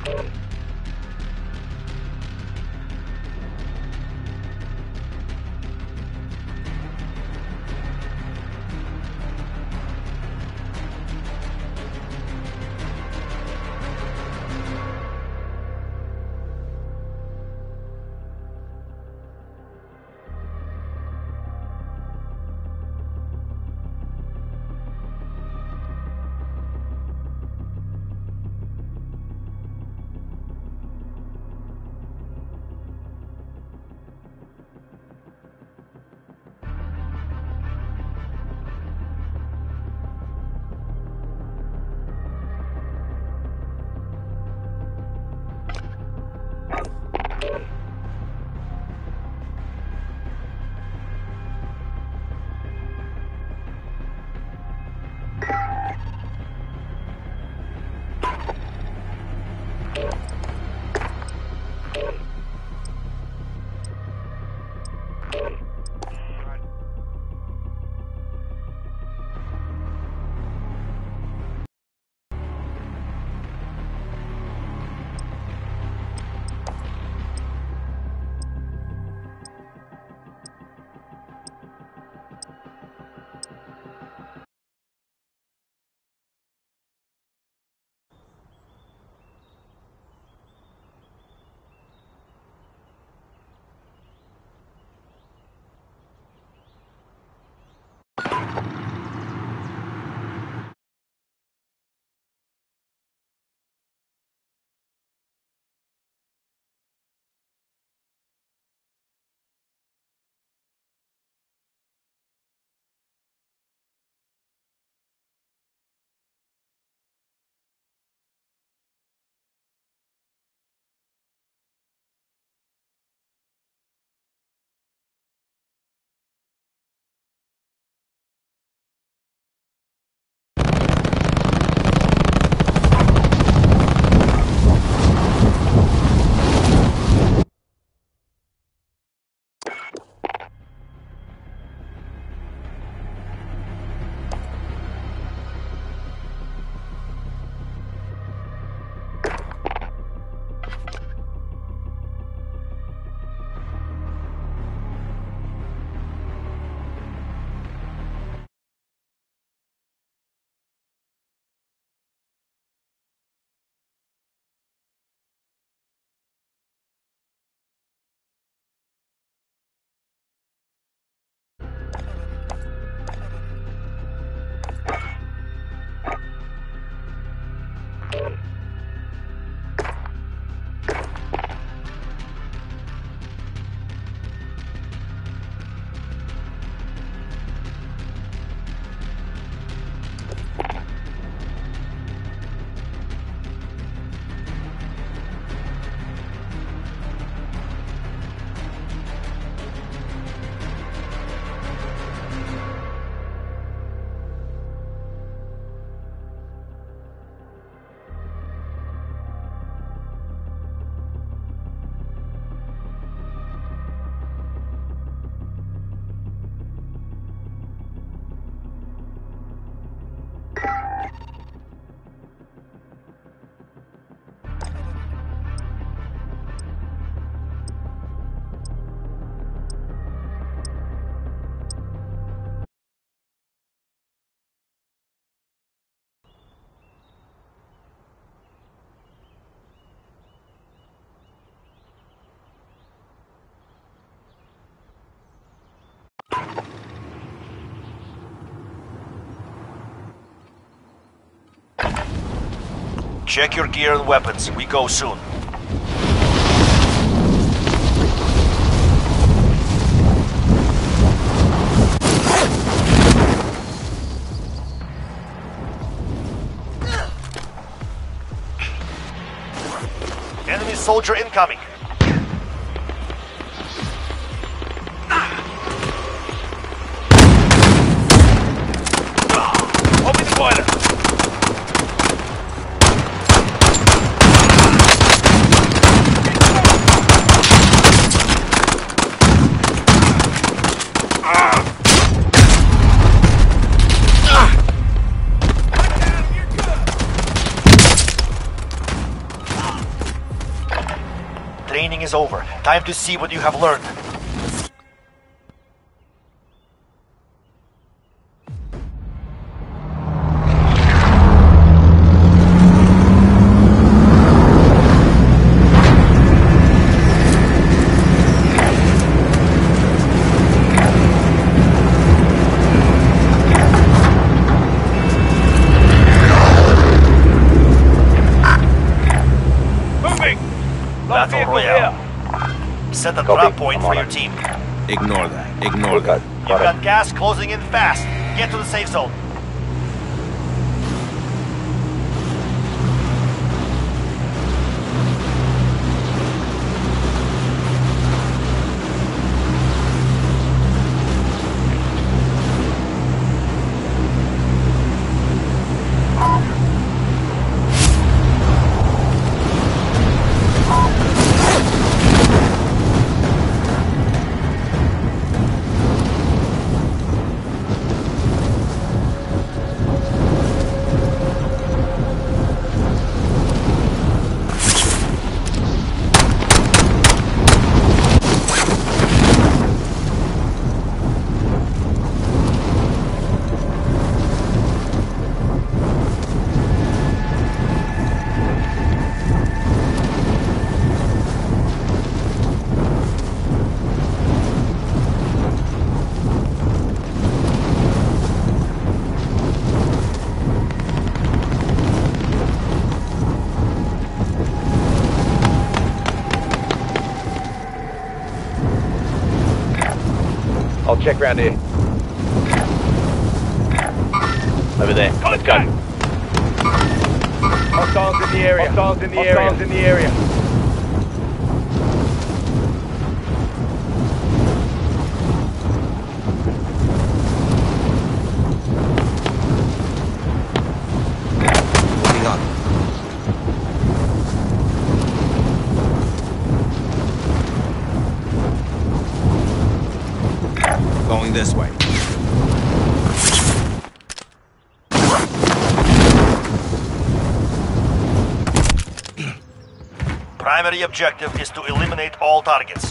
Check your gear and weapons. We go soon. Enemy soldier incoming. Open the boiler. Training is over. Time to see what you have learned. Battle Royale. Set a drop point for your team. Ignore that. Ignore that. You've got gas closing in fast. Get to the safe zone. I'll check around here. Over there. Let's go. Hostiles in the area. Hostiles in the area. Hostiles in the area. Moving up. Going this way. Primary objective is to eliminate all targets.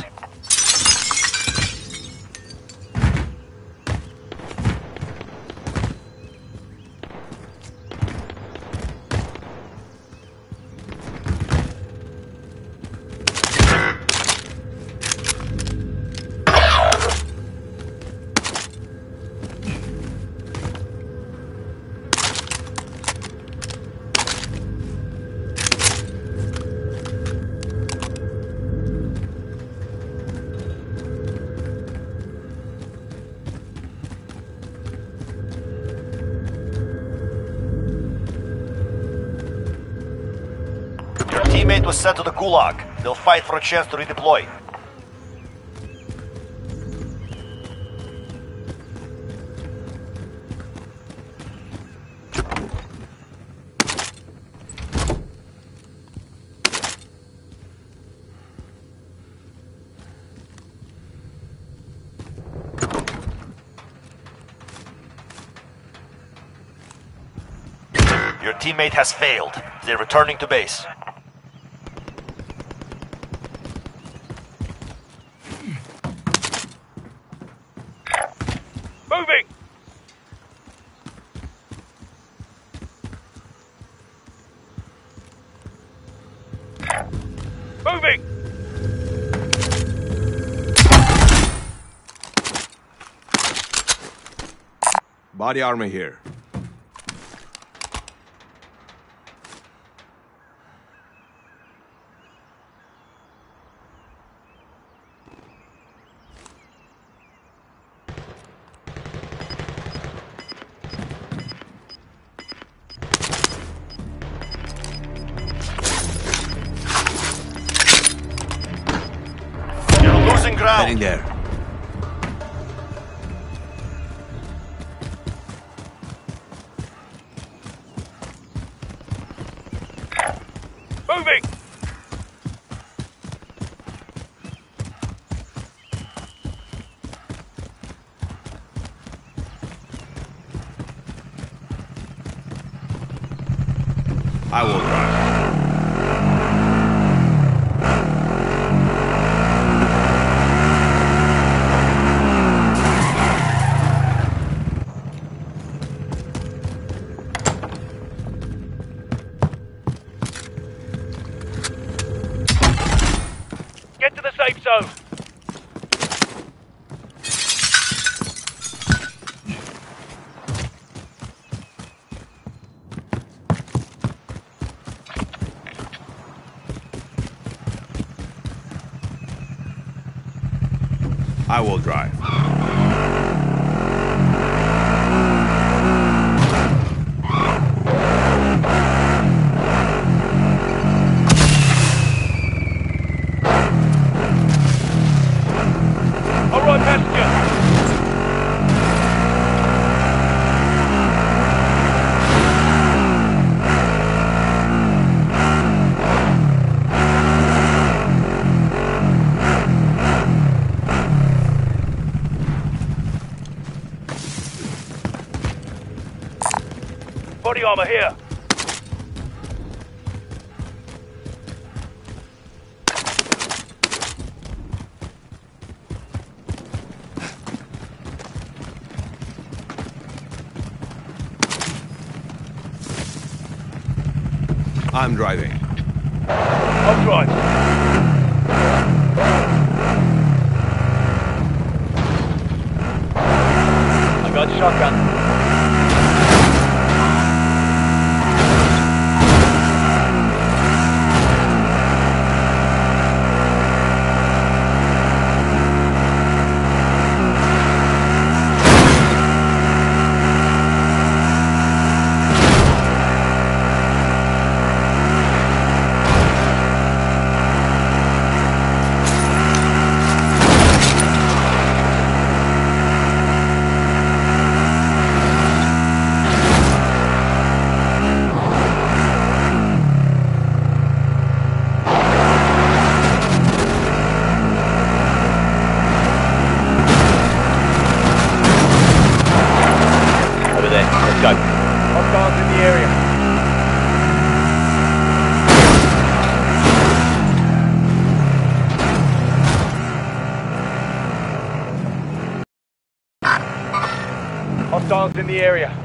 Teammate was sent to the Gulag. They'll fight for a chance to redeploy. Your teammate has failed. They're returning to base. Moving! Moving! Body armor here. Ground. Heading there. Moving! I will drive. safe zone. I will drive. All right, passenger. Body armor here. I'm driving. I'll drive. I got shotgun. Let's go. Hostiles in the area. Hostiles in the area.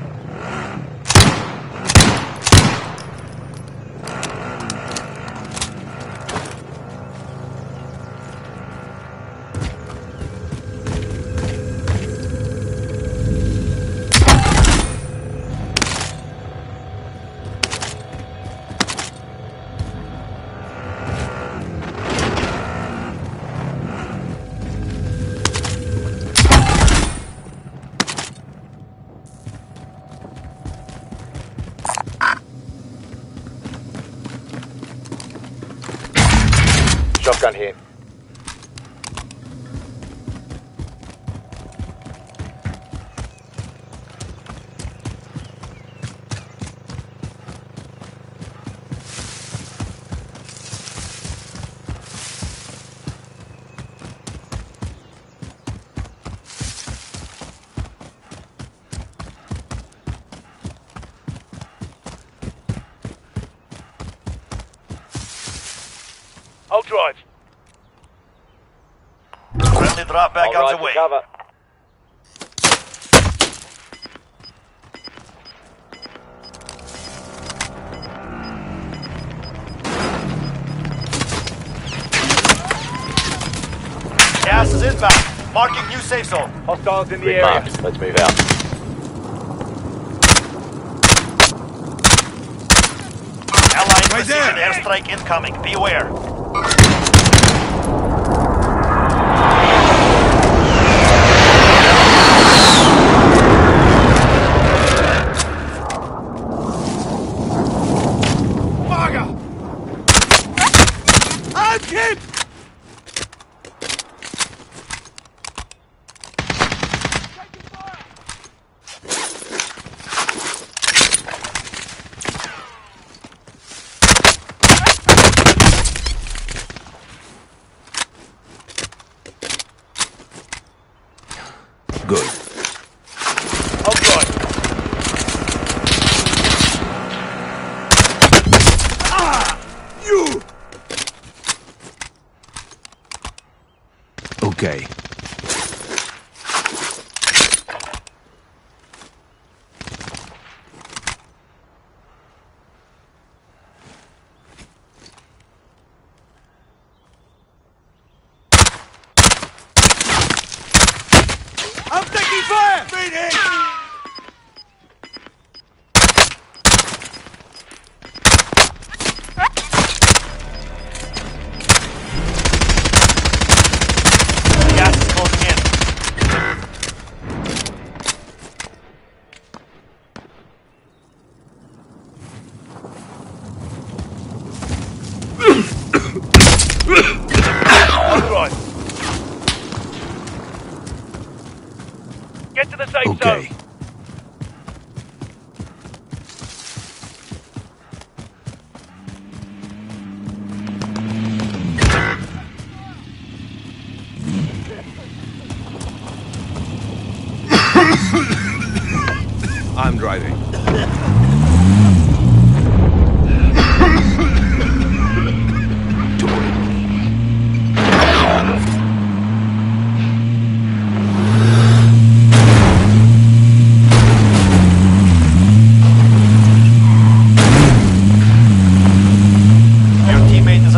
Shotgun here. I'll drive. Friendly drop back on the way. Cover. Gas is inbound. Marking new safe zone. Hostiles in the area. Marked. Let's move out. Allied Right precision there. airstrike incoming. Beware. I'm hit! Good. I'll drive. You! Okay.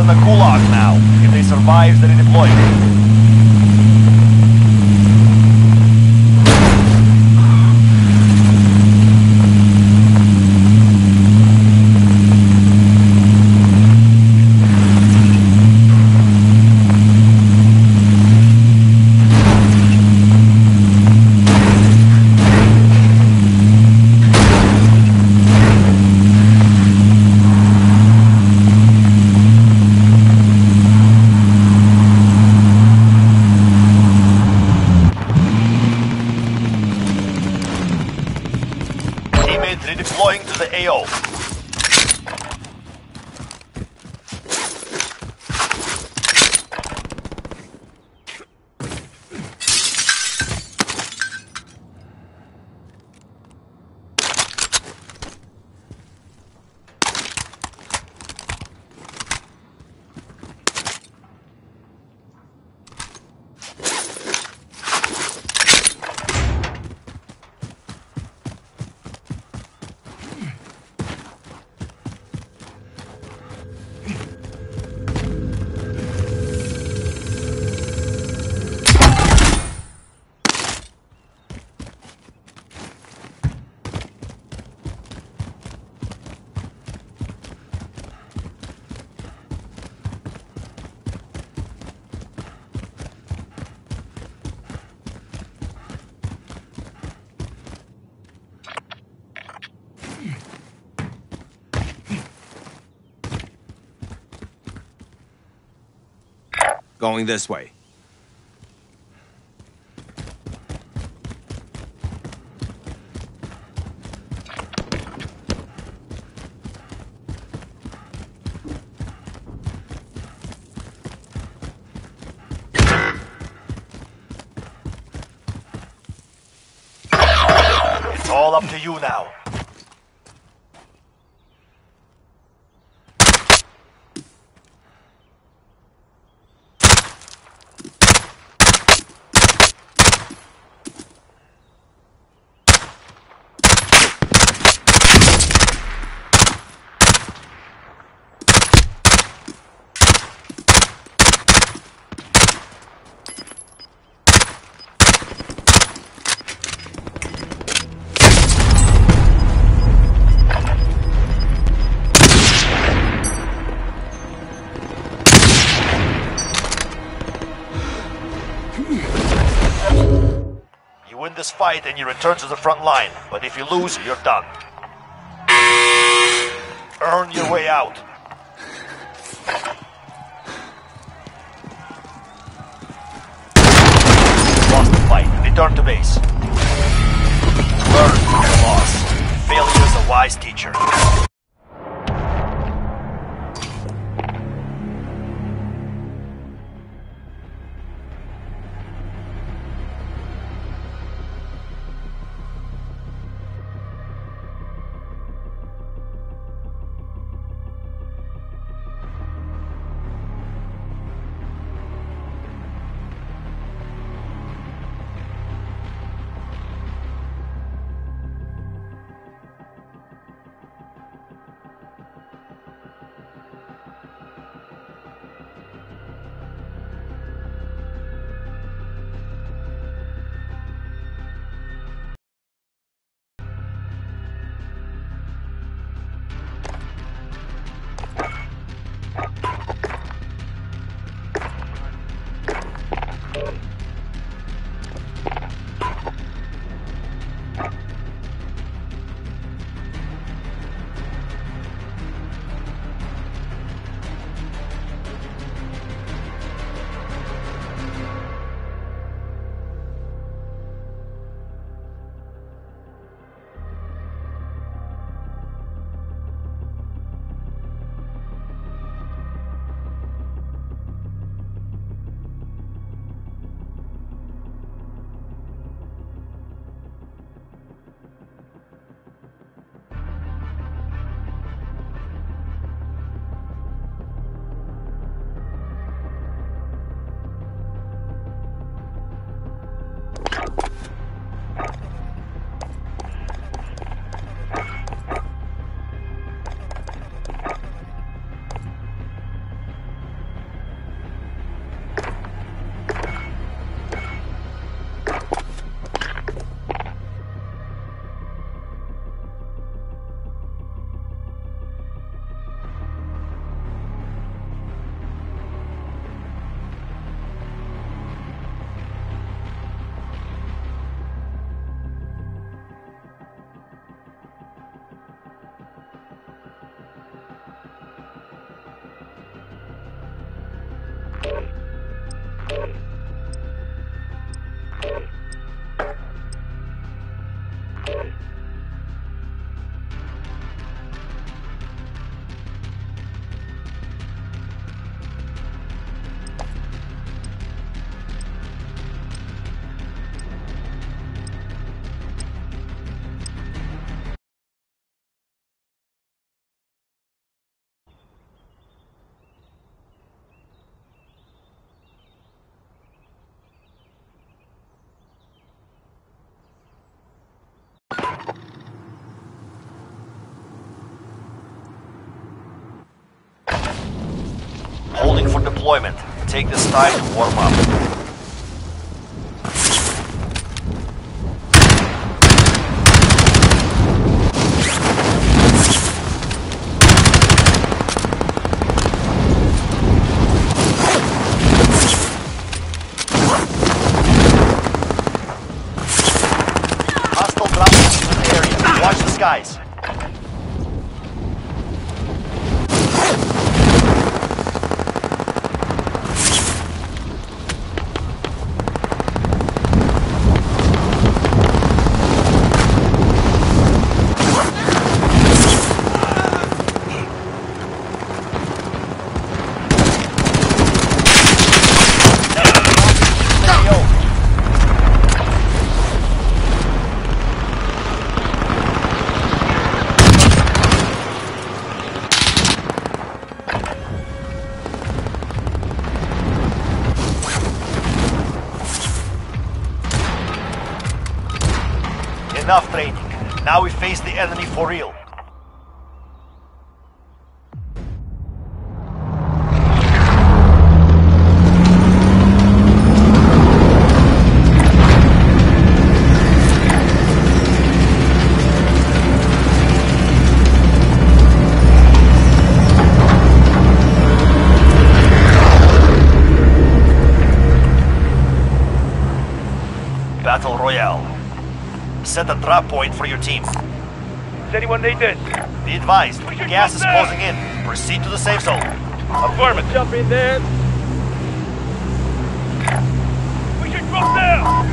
in the Gulag now. If they survive the redeployment. Redeploying to the AO. Going this way. It's all up to you now. You win this fight and you return to the front line, but if you lose, you're done. Earn your way out. Lost the fight. Return to base. Learn from your loss. Failure is a wise teacher. Holding for deployment. Take this time to warm up. Hostile dropping into the area. Watch the skies. Enough training. Now we face the enemy for real. Battle Royale. Set a drop point for your team. Does anyone need this? Be advised, gas is closing in. Proceed to the safe zone. Affirmative. Jump in there. We should drop down.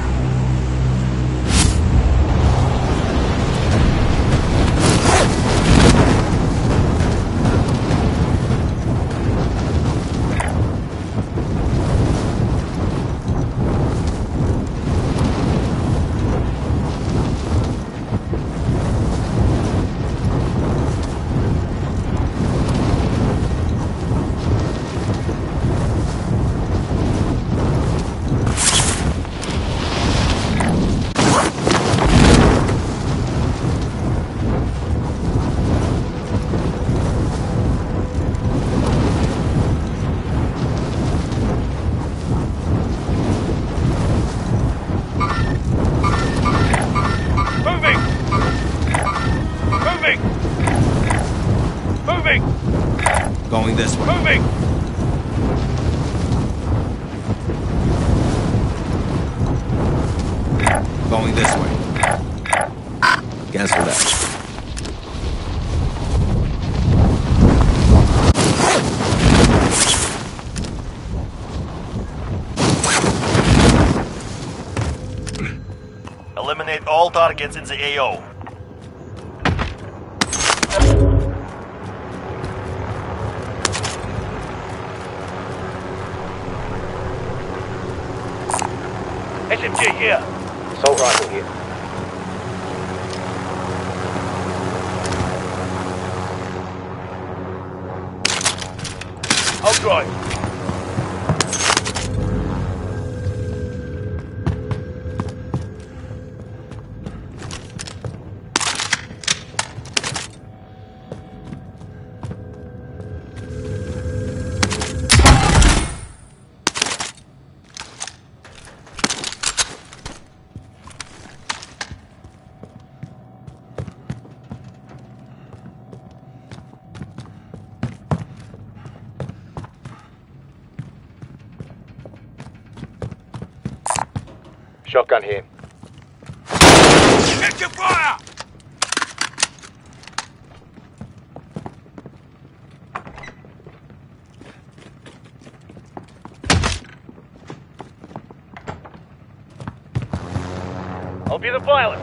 Going this way. Moving! Going this way. Cancel that. Eliminate all targets in the AO. SMG here. Assault rifle here. I'll drive. Shotgun here. Get your fire! I'll be the pilot.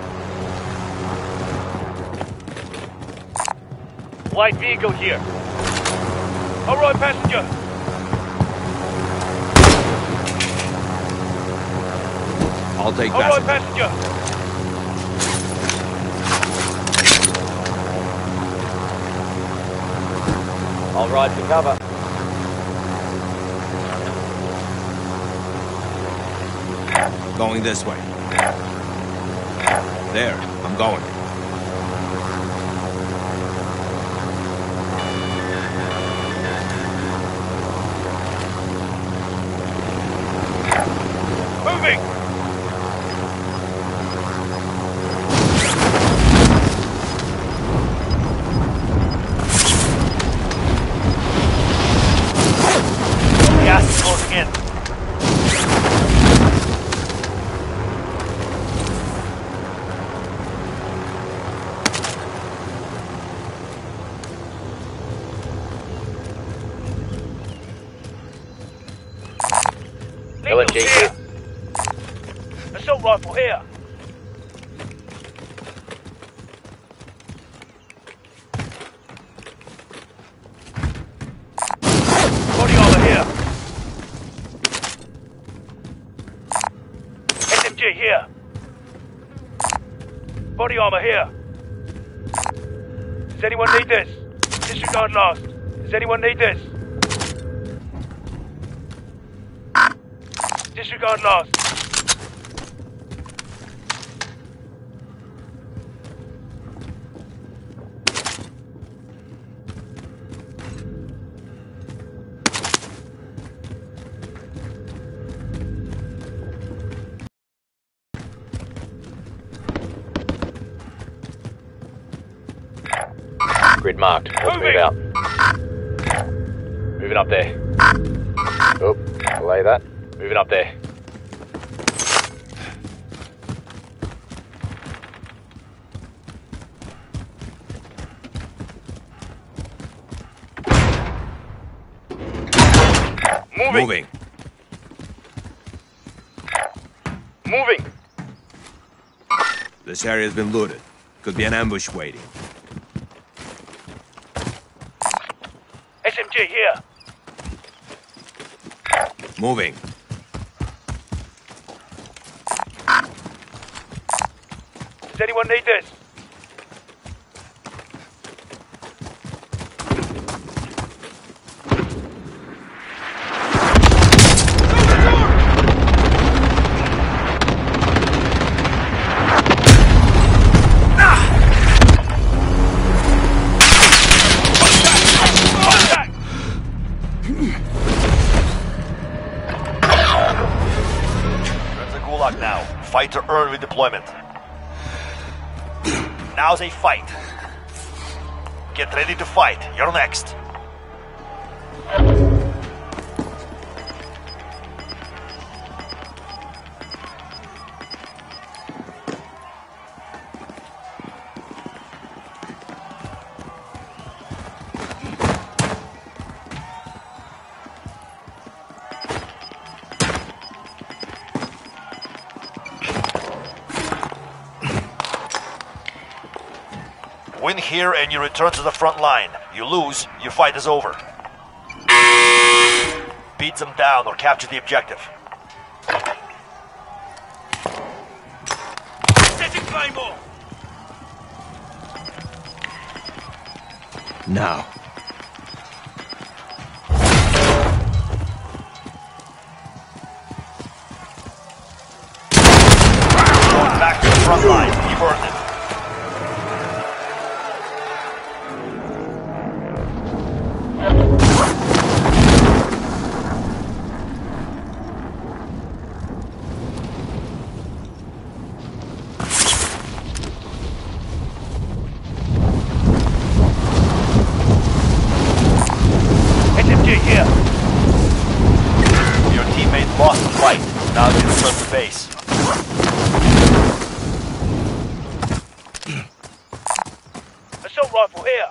Light vehicle here. All right, passenger. I'll take All right, passenger. passenger. I'll ride for cover. Going this way. There, I'm going. Moving! Gas is closing in. LMG here. Assault rifle here. Body armor here. SMG here. Body armor here. Does anyone need this? Disregard last. Does anyone need this? Disregard last. Grid marked. Let's move out. Moving up there. Oh, delay that. Moving up there. Moving. Moving. This area's been looted. Could be an ambush waiting. SMG here. Moving. Does anyone need this? Now. Fight to earn redeployment. Now's a fight. Get ready to fight. You're next. Win here and you return to the front line. You lose, your fight is over. Beat them down or capture the objective. Setting Claymore! Now. Back to the front line. You've earned it. Your teammate lost the fight. Now they return to base. Assault rifle here.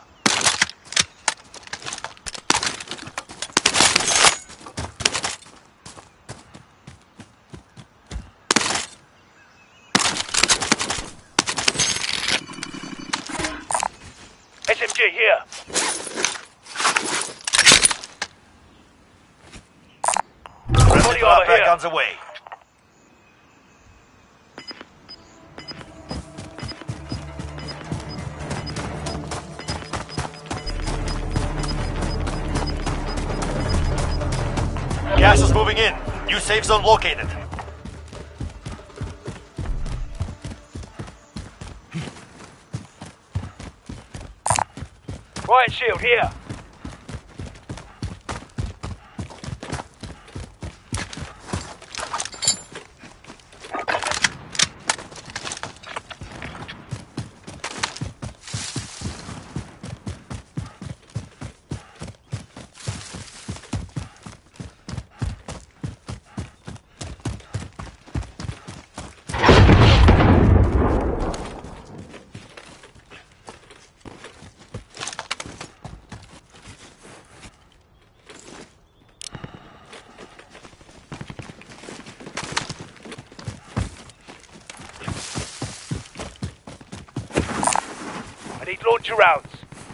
SMG here. Friendly over guns away. Gas is moving in. New safe zone located. Riot shield here. I need launcher rounds.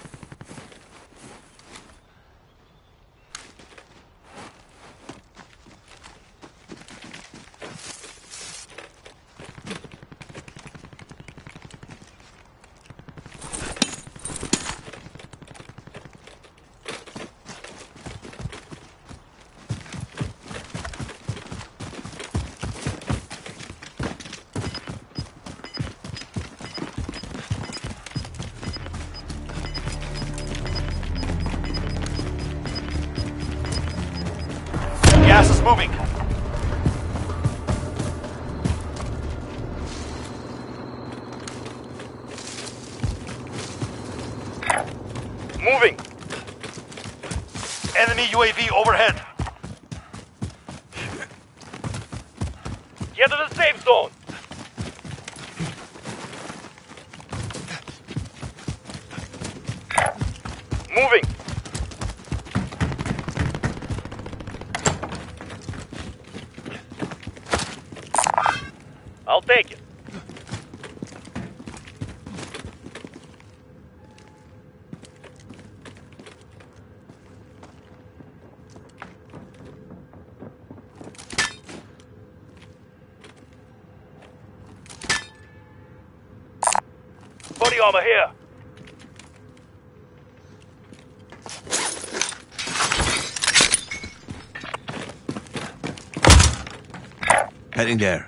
Gas is moving. Moving. Enemy UAV overhead. Get to the safe zone. Moving. I'll take it. Body armor here. Heading there.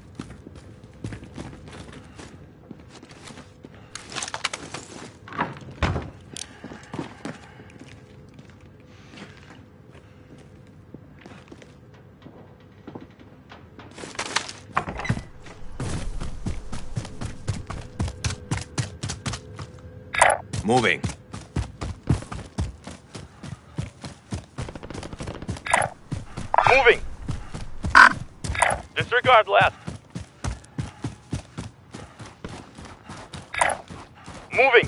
Moving. Moving. Disregard last. Moving.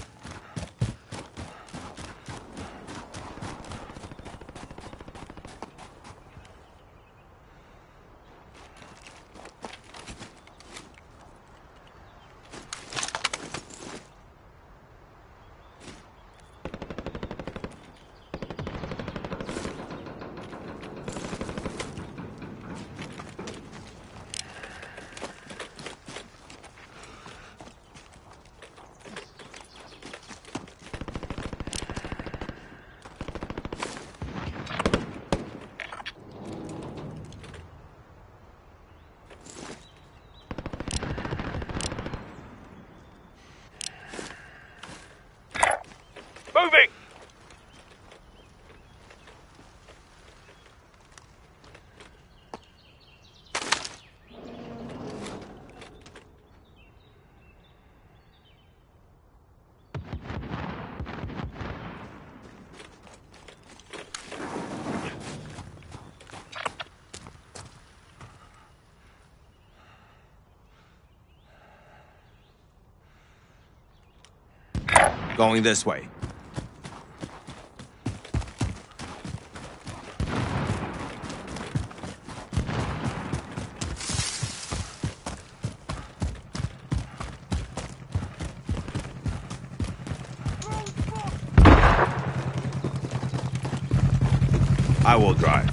Moving! Going this way. I will drive.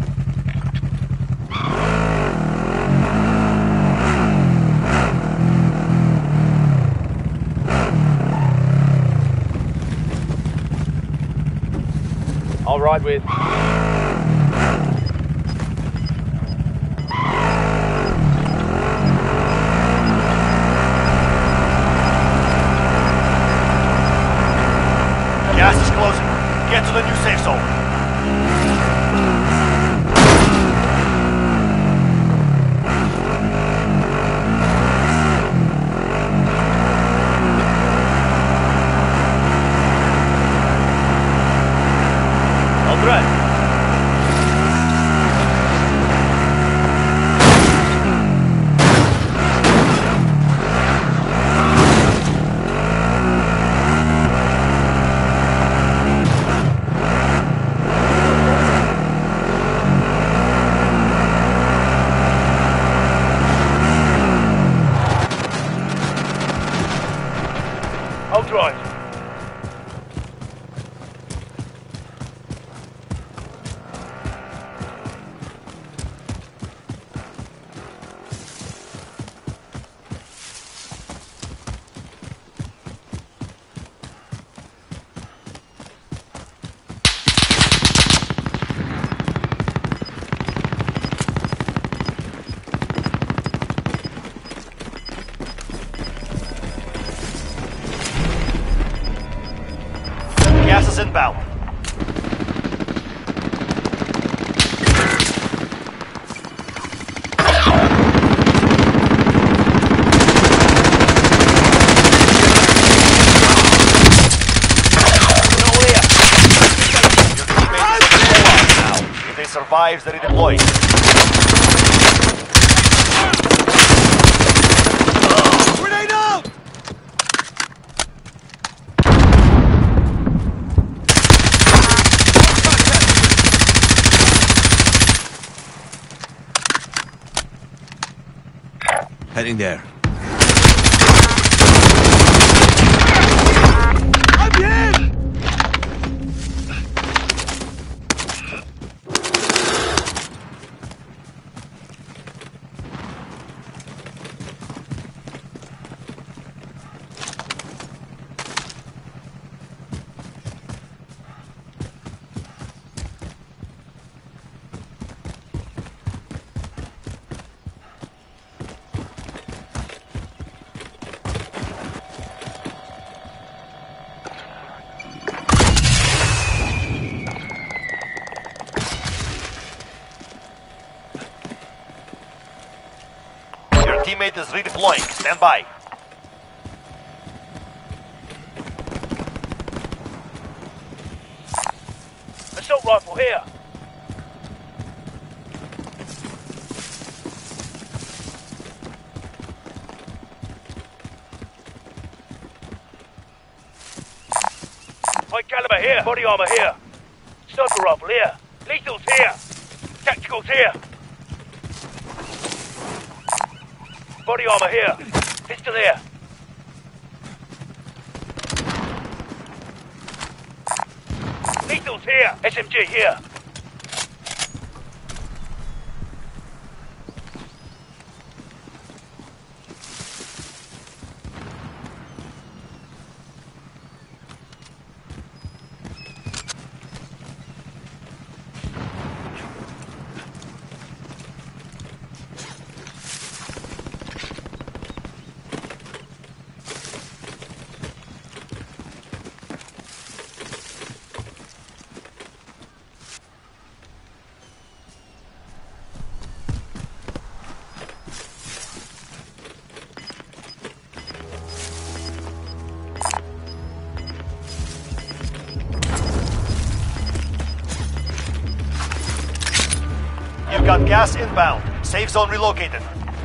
I'll ride with. Gas is closing. Get to the new safe zone. I'll drive. I'll drive. Gas is inbound. If they survive, they redeploy. Grenade out! Heading there. I'm hit! Your teammate is redeploying. Stand by. Assault rifle here. High caliber here. Body armor here. Sniper rifle here. Lethal's here. Tactical's here. Body armor here. Pistol here. Lethal's here. SMG here. You've got gas inbound. Safe zone relocated.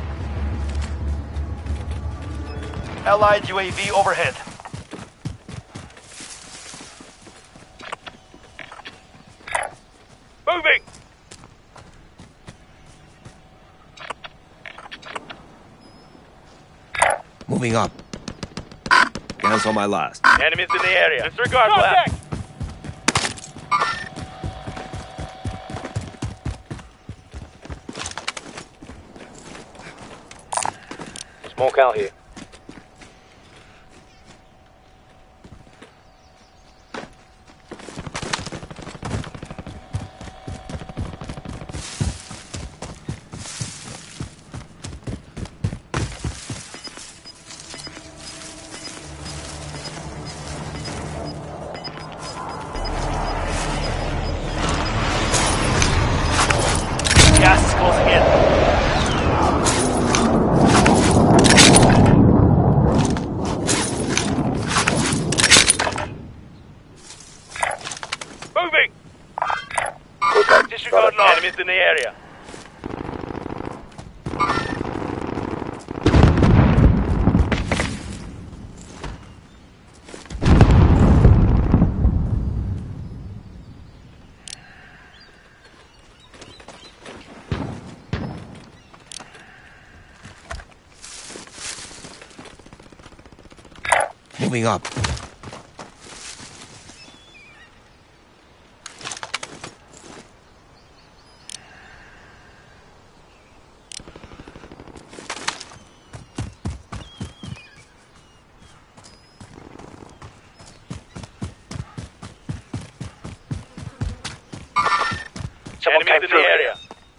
Allied UAV overhead. Moving! Moving up. Cancel my last. Enemies in the area. Disregard that. Smoke out here. Gas is closing in. Moving! Disregard line. Enemies in the area. Moving up. Someone came through the area.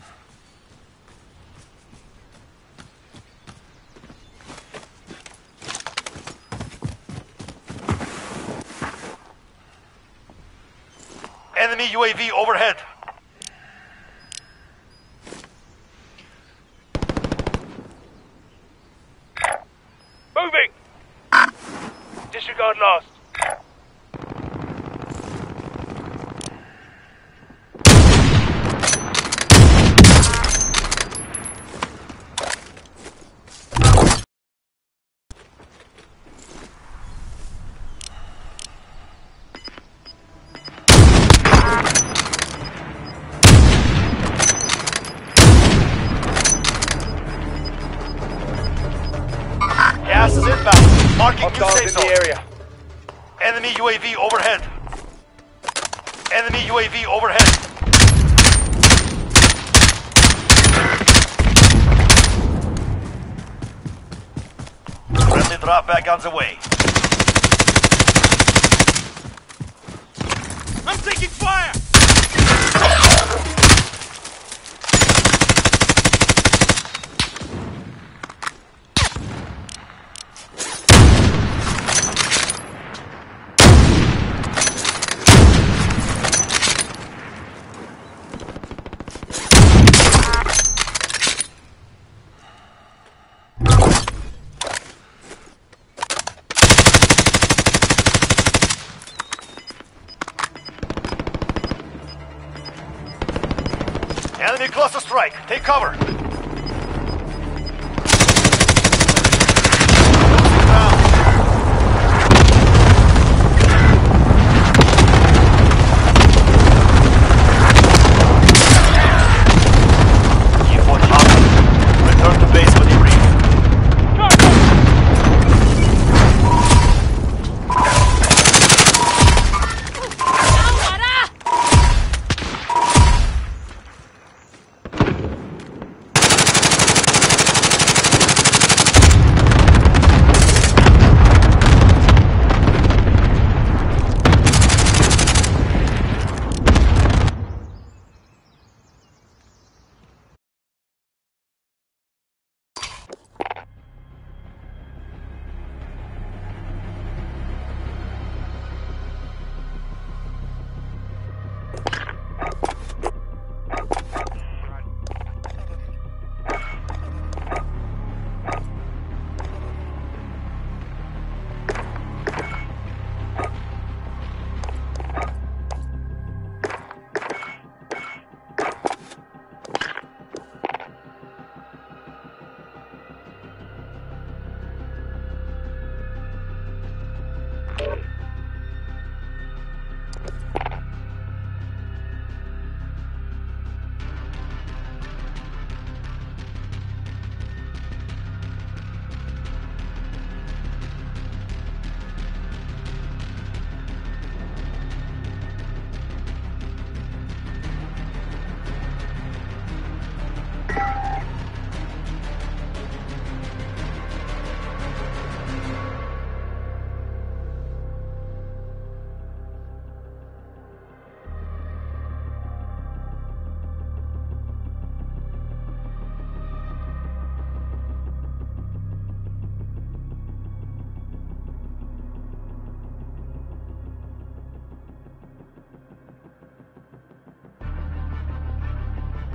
Enemy UAV overhead. Moving! Disregard last. Gas is inbound. Marking new Hostiles safe in the zone. area. Enemy UAV overhead. Enemy UAV overhead. Friendly drop back guns away. I'm taking fire! Enemy cluster strike. Take cover. Keep on hot. Return to base when you reach.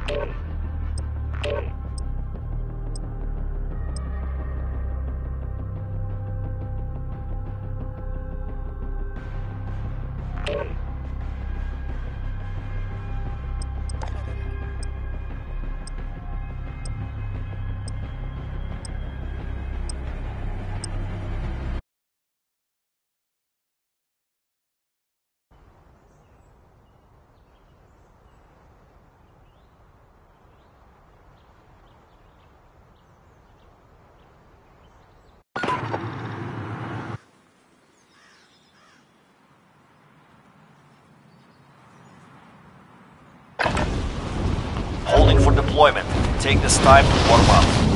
Holding for deployment. Take this time to warm up.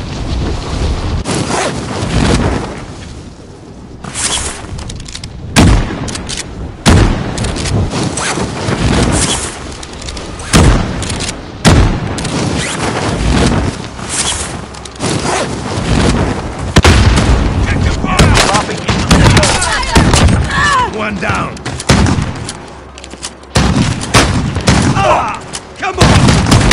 One down. Come on!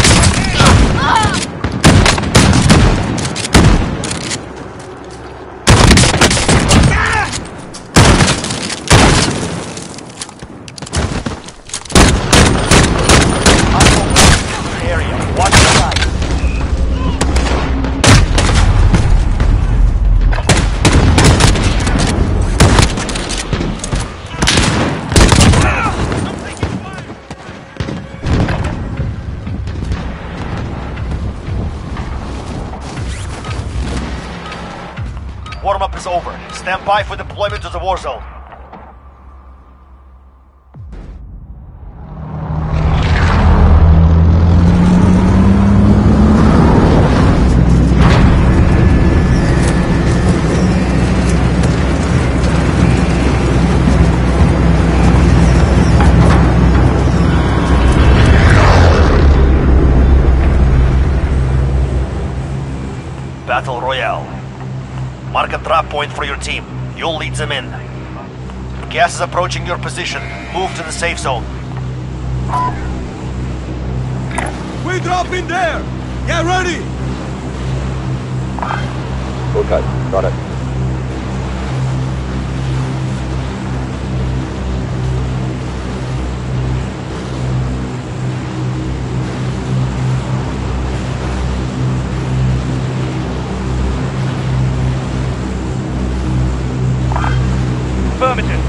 Area. Watch the side. Warm-up is over. Stand by for deployment to the war zone. Battle Royale. Mark a drop point for your team. You'll lead them in. Gas is approaching your position. Move to the safe zone. We drop in there! Get ready! Full cut. Got it. Affirmative.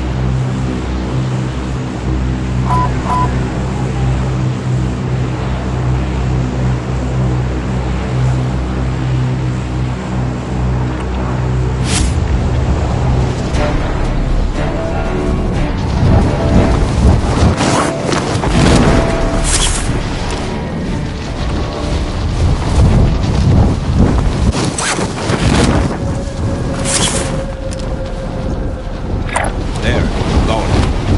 There, going.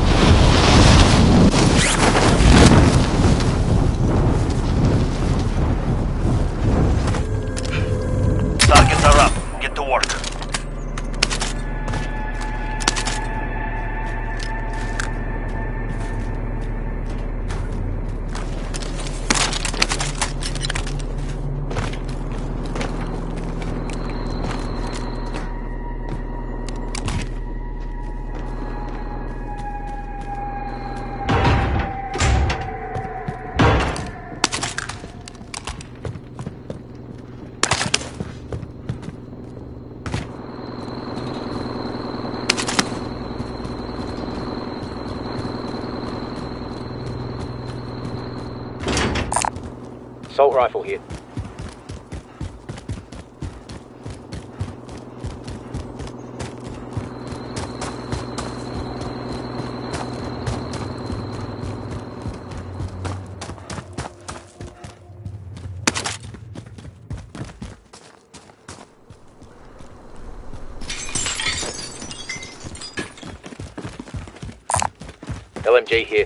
Targets are up. Get to work. Assault rifle here. LMG here.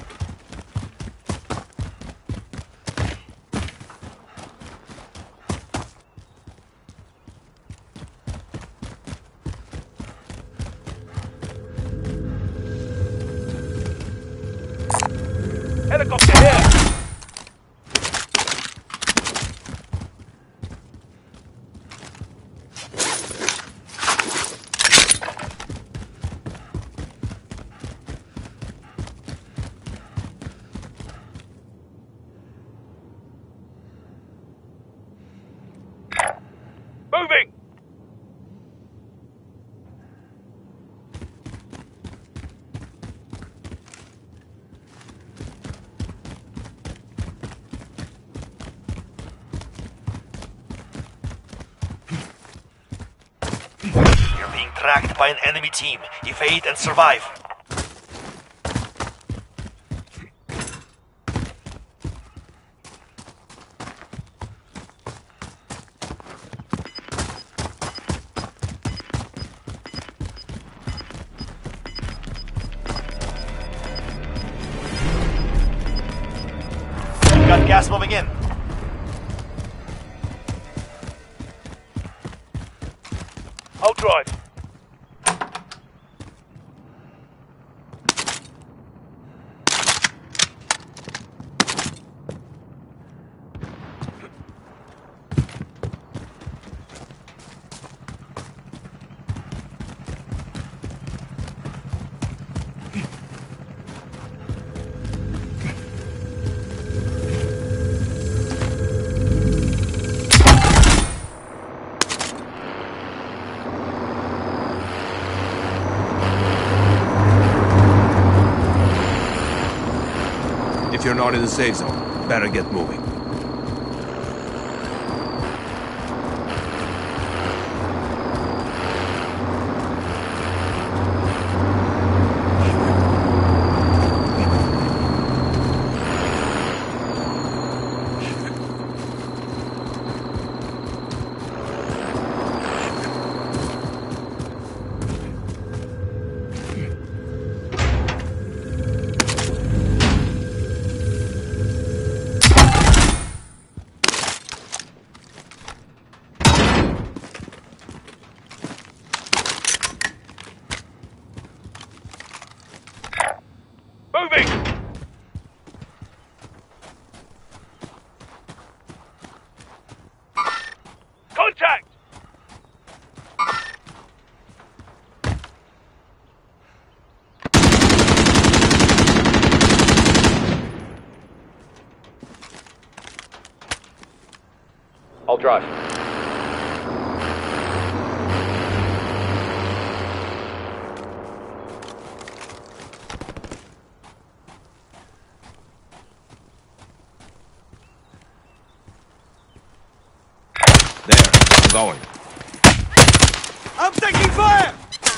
Helicopter here. tracked by an enemy team. Evade and survive. Got gas moving in. Hold drive. If you're not in the safe zone, better get moving. Moving! Contact! I'll drive. There, I'm going. I'm taking fire!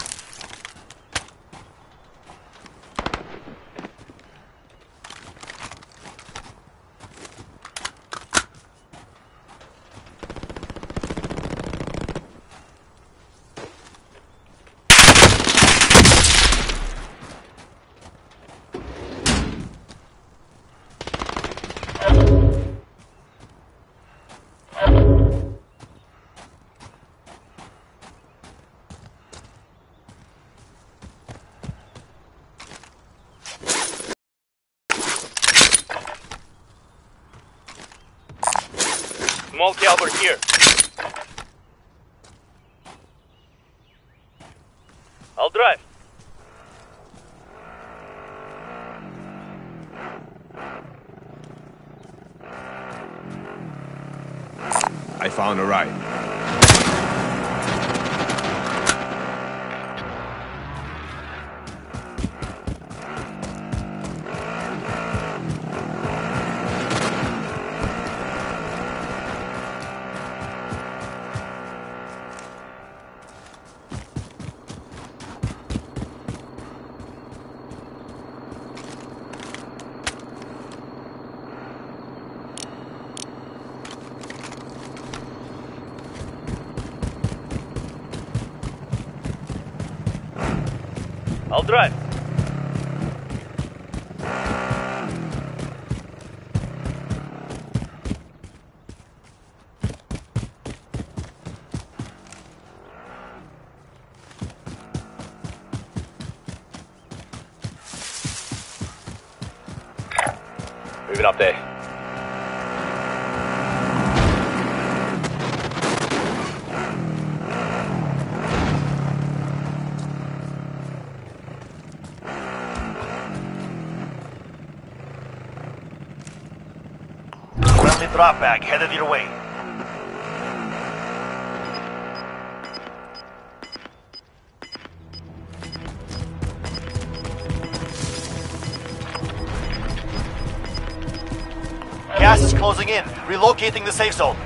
Small caliber here. I'll drive. I found a ride. I'll drive. Moving up there. Friendly drop bag headed your way. Gas is closing in. Relocating the safe zone.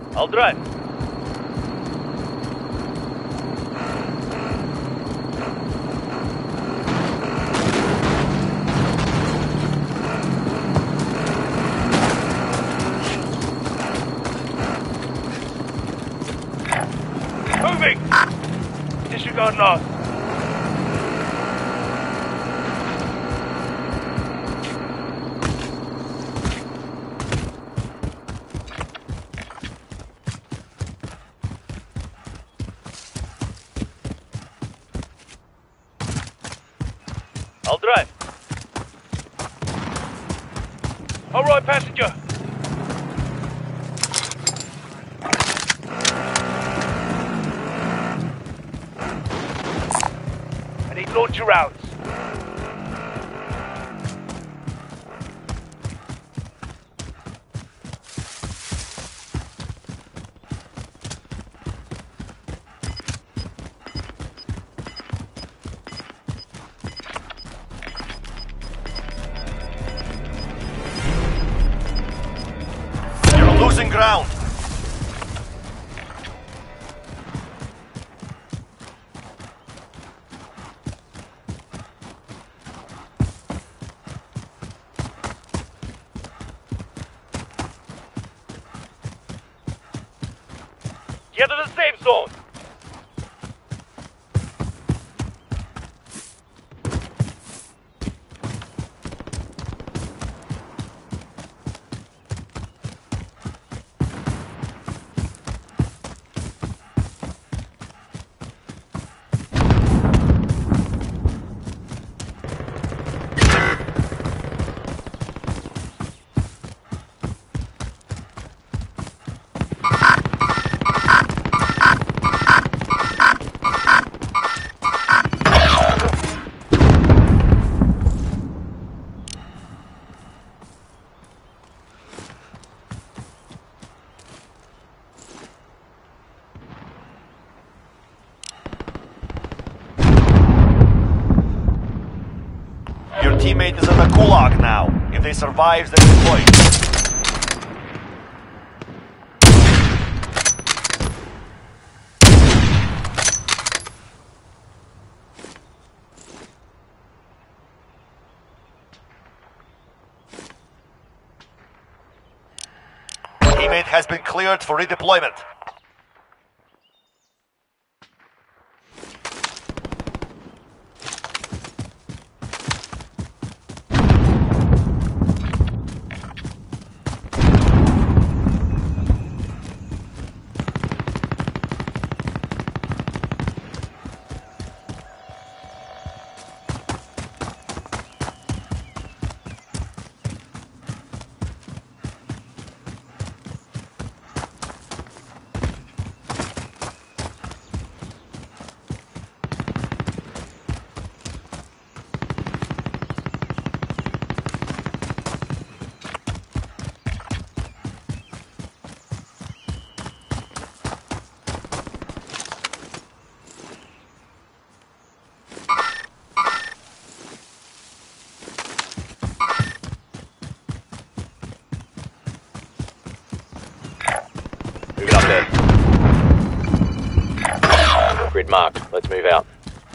I'll drive. Moving! Disregard loss. I'll drive. All right, passenger. I need launcher rounds. Losing ground. Get to the safe zone. Your teammate is in the gulag now. If they survive, they're deployed. Teammate has been cleared for redeployment. Moving up there. Grid marked. Let's move out.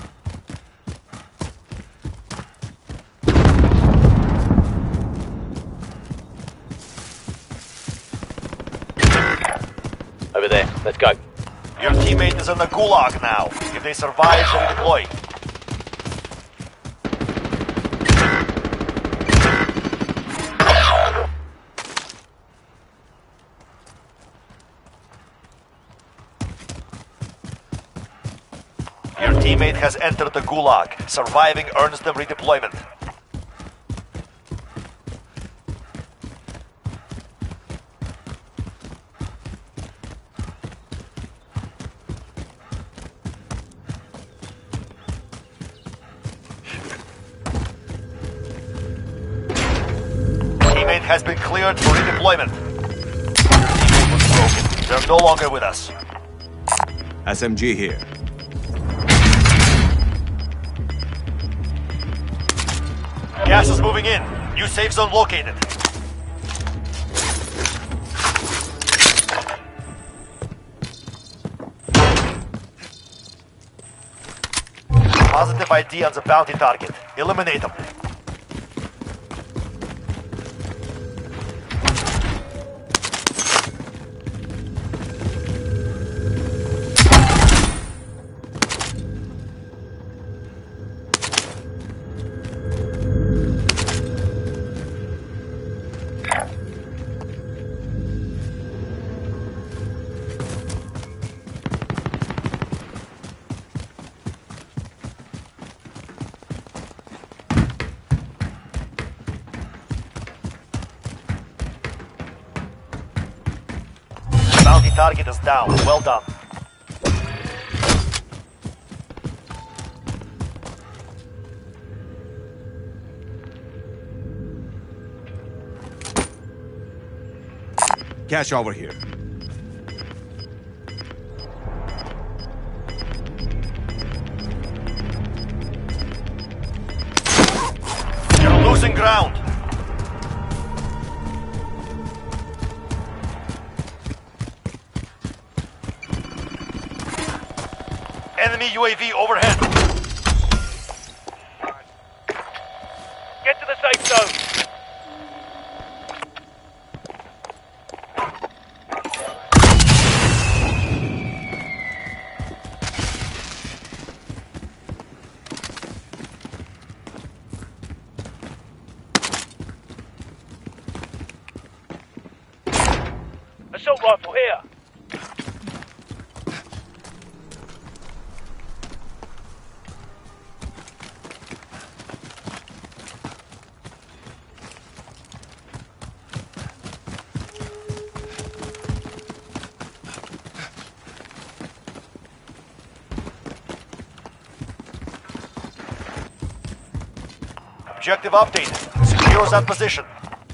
Over there. Let's go. Your teammate is in the gulag now. If they survive, they redeploy. Your teammate has entered the gulag. Surviving earns them redeployment. Teammate has been cleared for redeployment. Teammate was broken. They're no longer with us. SMG here. Gas is moving in. New safe zone located. Positive ID on the bounty target. Eliminate them. Bounty target is down. Well done. Cash over here. You're losing ground. Enemy UAV overhead. Get to the safe zone. Assault rifle here. Objective updated. Secure that position.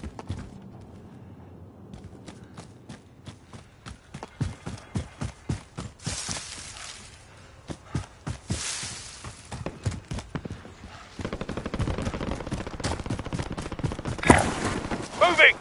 Moving!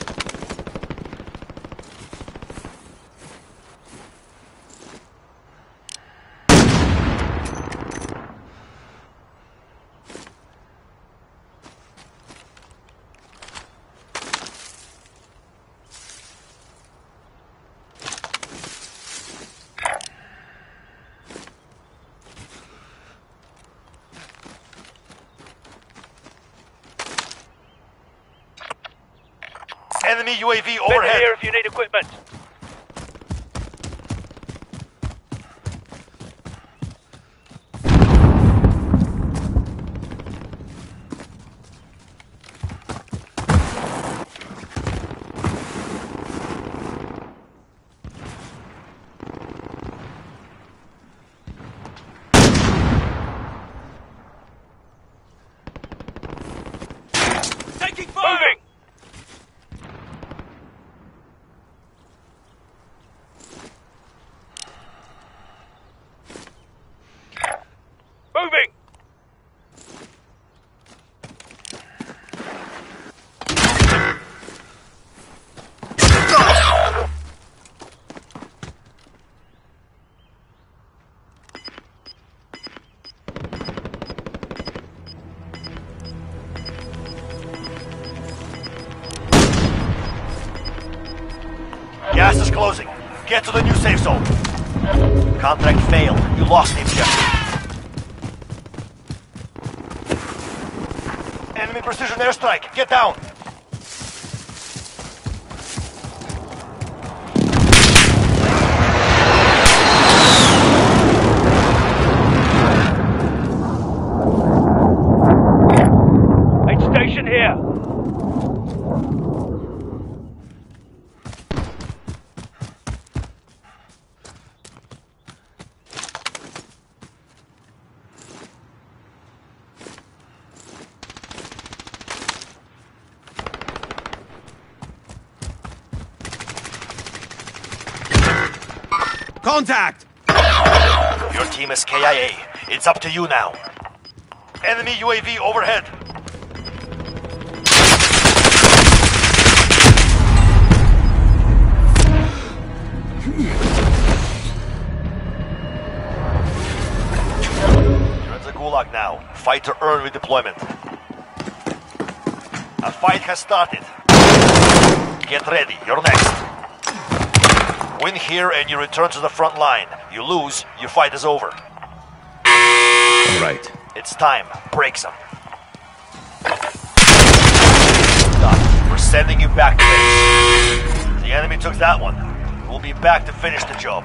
Enemy UAV Better overhead. here if you need equipment. Taking fire! Moving! Moving! Gas is closing. Get to the new safe zone. Contract failed. You lost the objective. Enemy precision airstrike. Get down. Aid station here. Contact! Your team is KIA. It's up to you now. Enemy UAV overhead. You're in the Gulag gulag now. Fight to earn redeployment. A fight has started. Get ready, you're next. Win here and you return to the front line. You lose, your fight is over. All right. It's time. Break some. Done. We're sending you back to base. The enemy took that one. We'll be back to finish the job.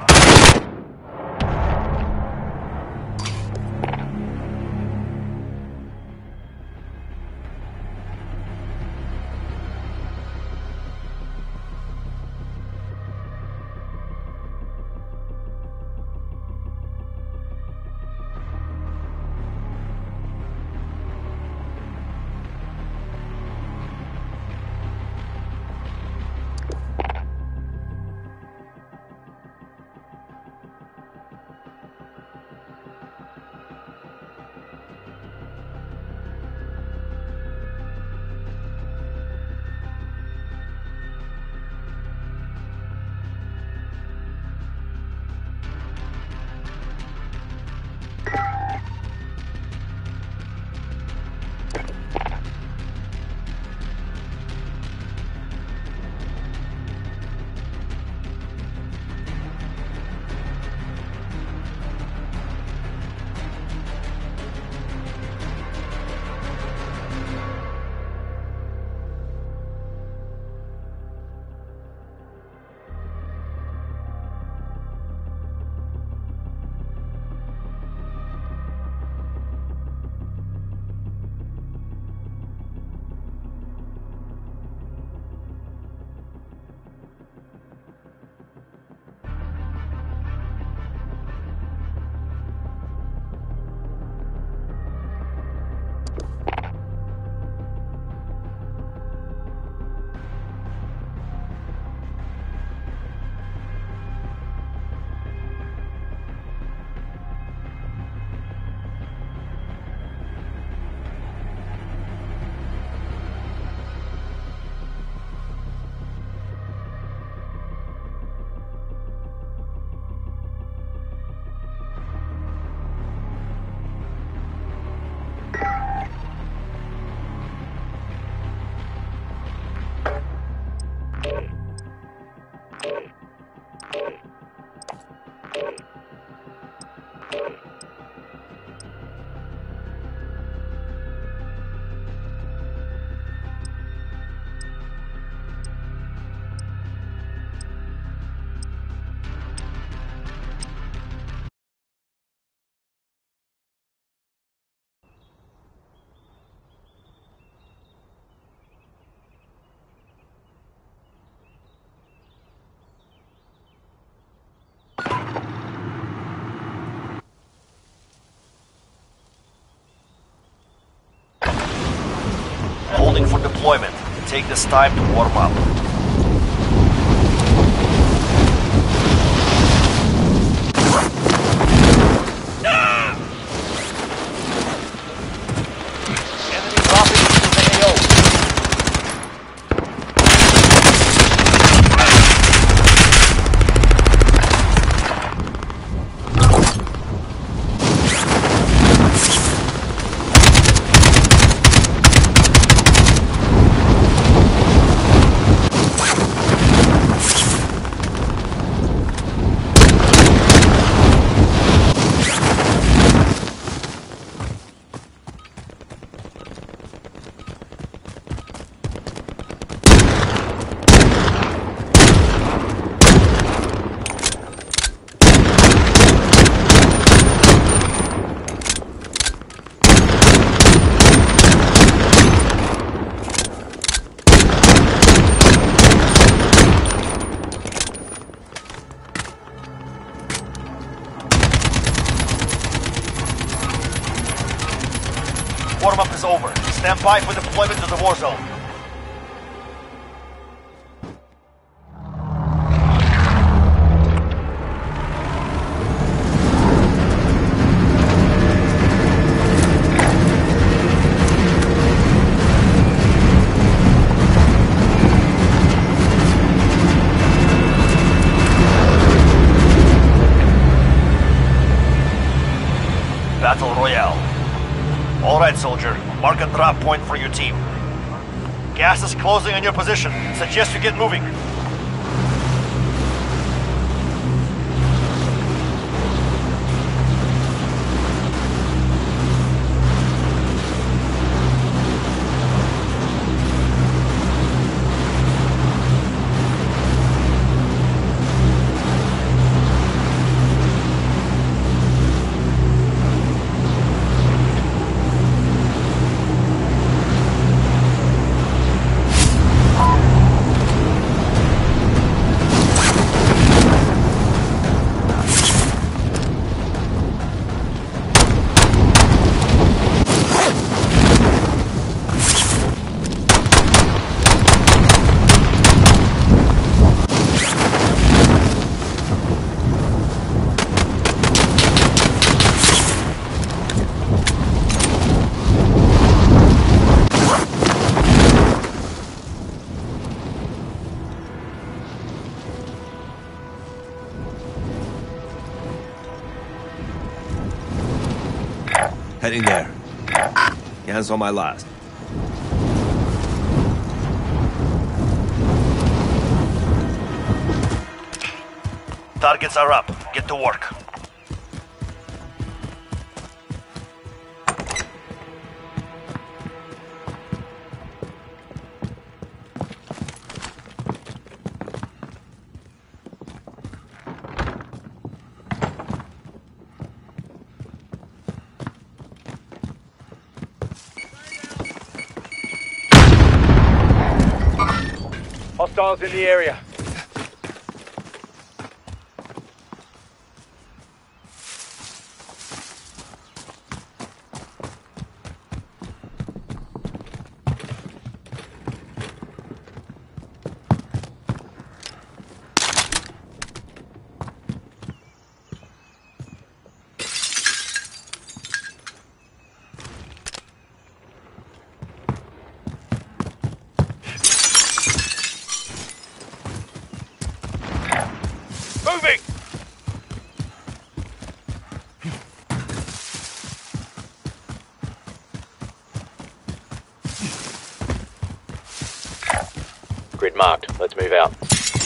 Holding for deployment. Take this time to warm up. Enemy dropping into the AO. Warm-up is over. Stand by for deployment to the war zone. Battle Royale. All right, soldier. Mark a drop point for your team. Gas is closing on your position. Suggest you get moving. Heading there. Hands on my last. Targets are up. Get to work. Hostiles in the area. Moving! Grid marked. Let's move out.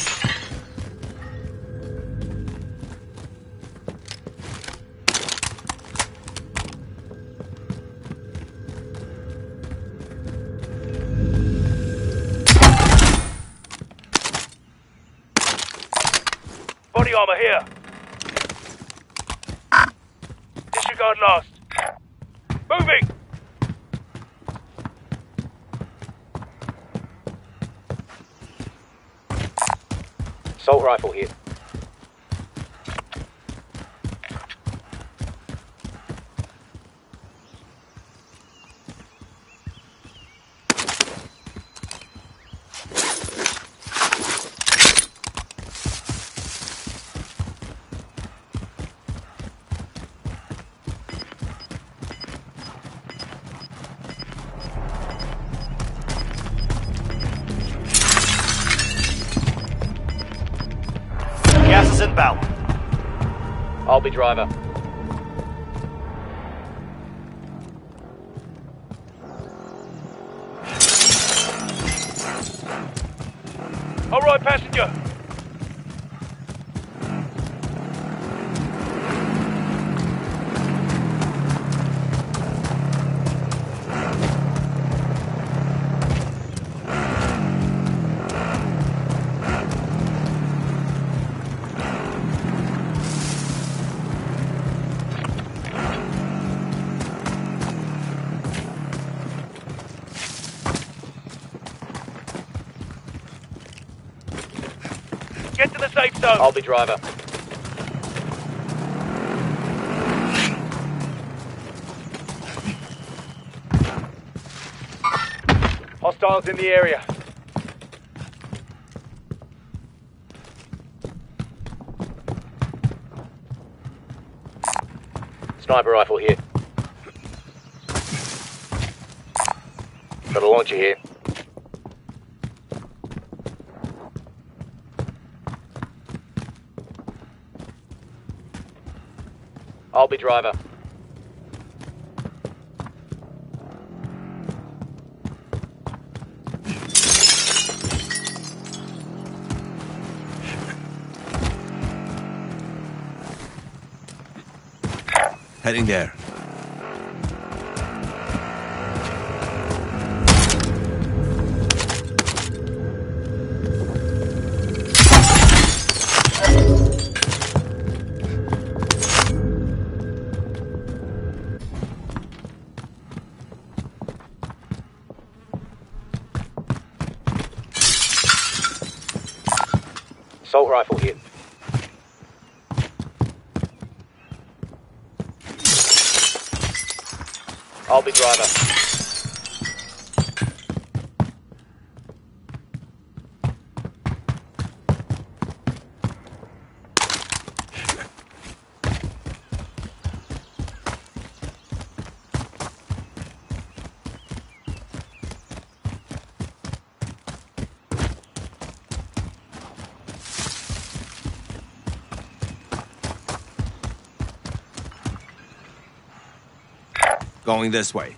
Body armor here. Disregard last. Moving! Assault rifle here. Gas is inbound. I'll be driver. All right, passenger. Get to the safe zone. I'll be driver. Hostiles in the area. Sniper rifle here. Got a launcher here. I'll be driver. Heading there. Assault rifle here. I'll be driver. Going this way.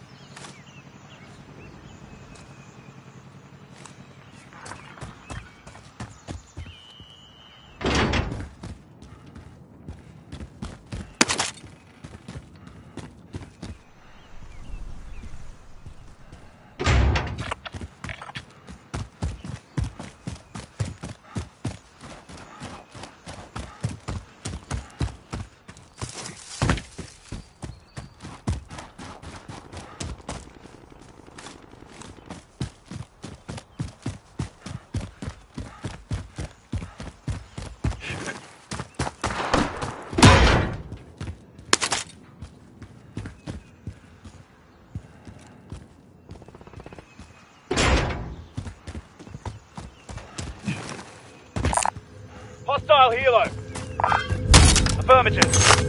Hostile helo. Affirmative.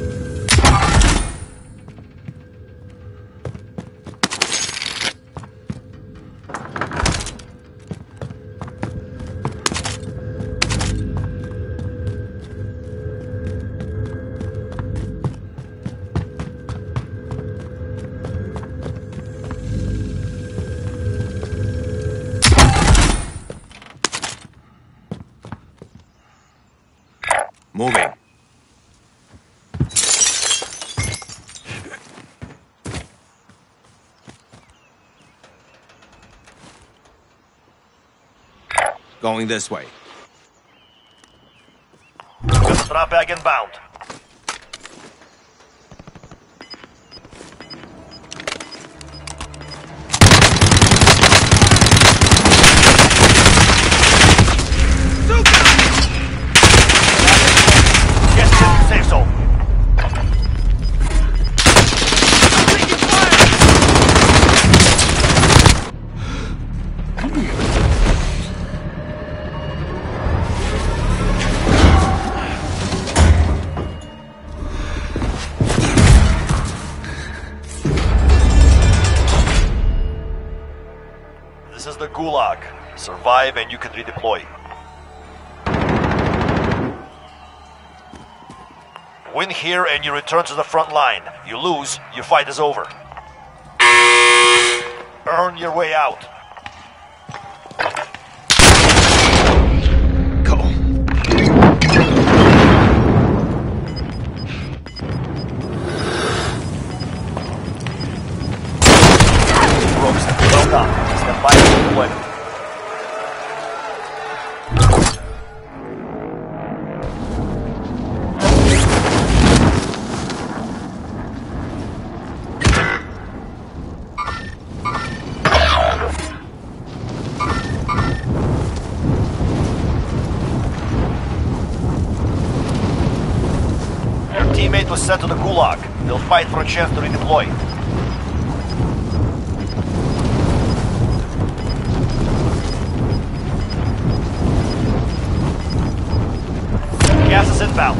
Moving. Going this way. Drop bag inbound. Get to the safe zone. This is the Gulag. Survive and you can redeploy. Win here and you return to the front line. You lose, your fight is over. Earn your way out. Go. Ropes, well done. Stand by for deployment. Teammate was sent to the Gulag. They'll fight for a chance to redeploy. Gas is inbound.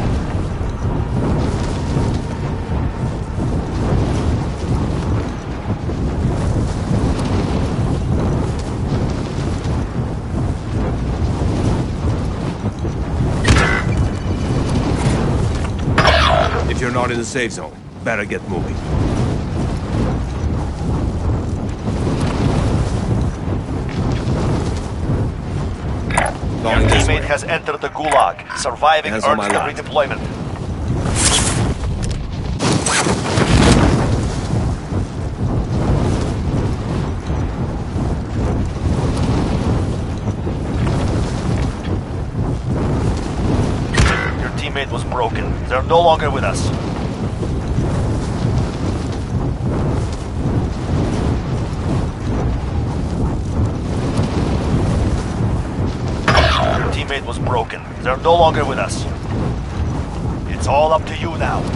If you're not in the safe zone, better get moving. Your Going this teammate way. has entered the Gulag. Surviving Hands on earns my the left. redeployment. teammate was broken. They're no longer with us. Your teammate was broken. They're no longer with us. It's all up to you now.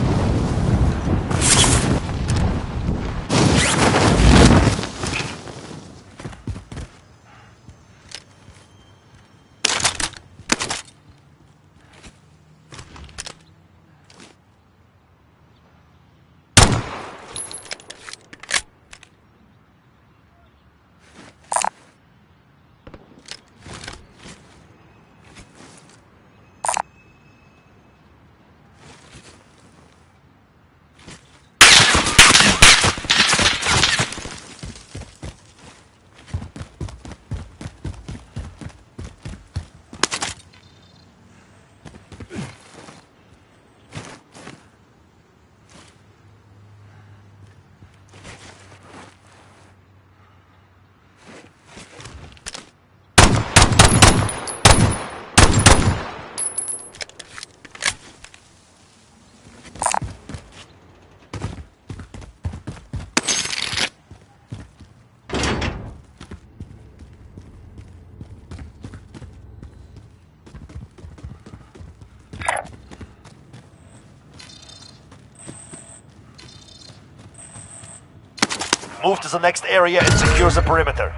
Move to the next area and secure the perimeter.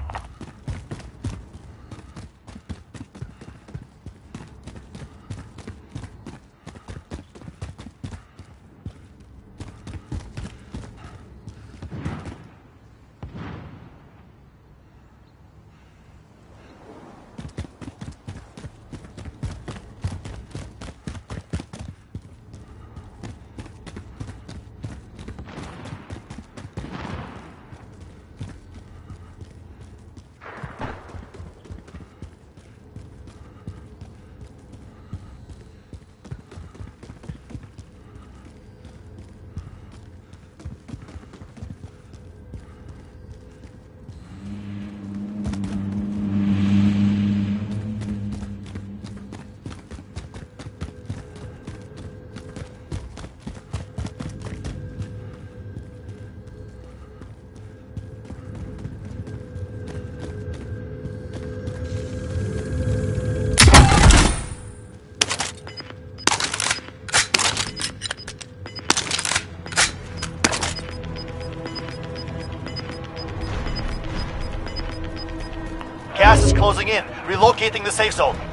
Gas is closing in. Relocating the safe zone.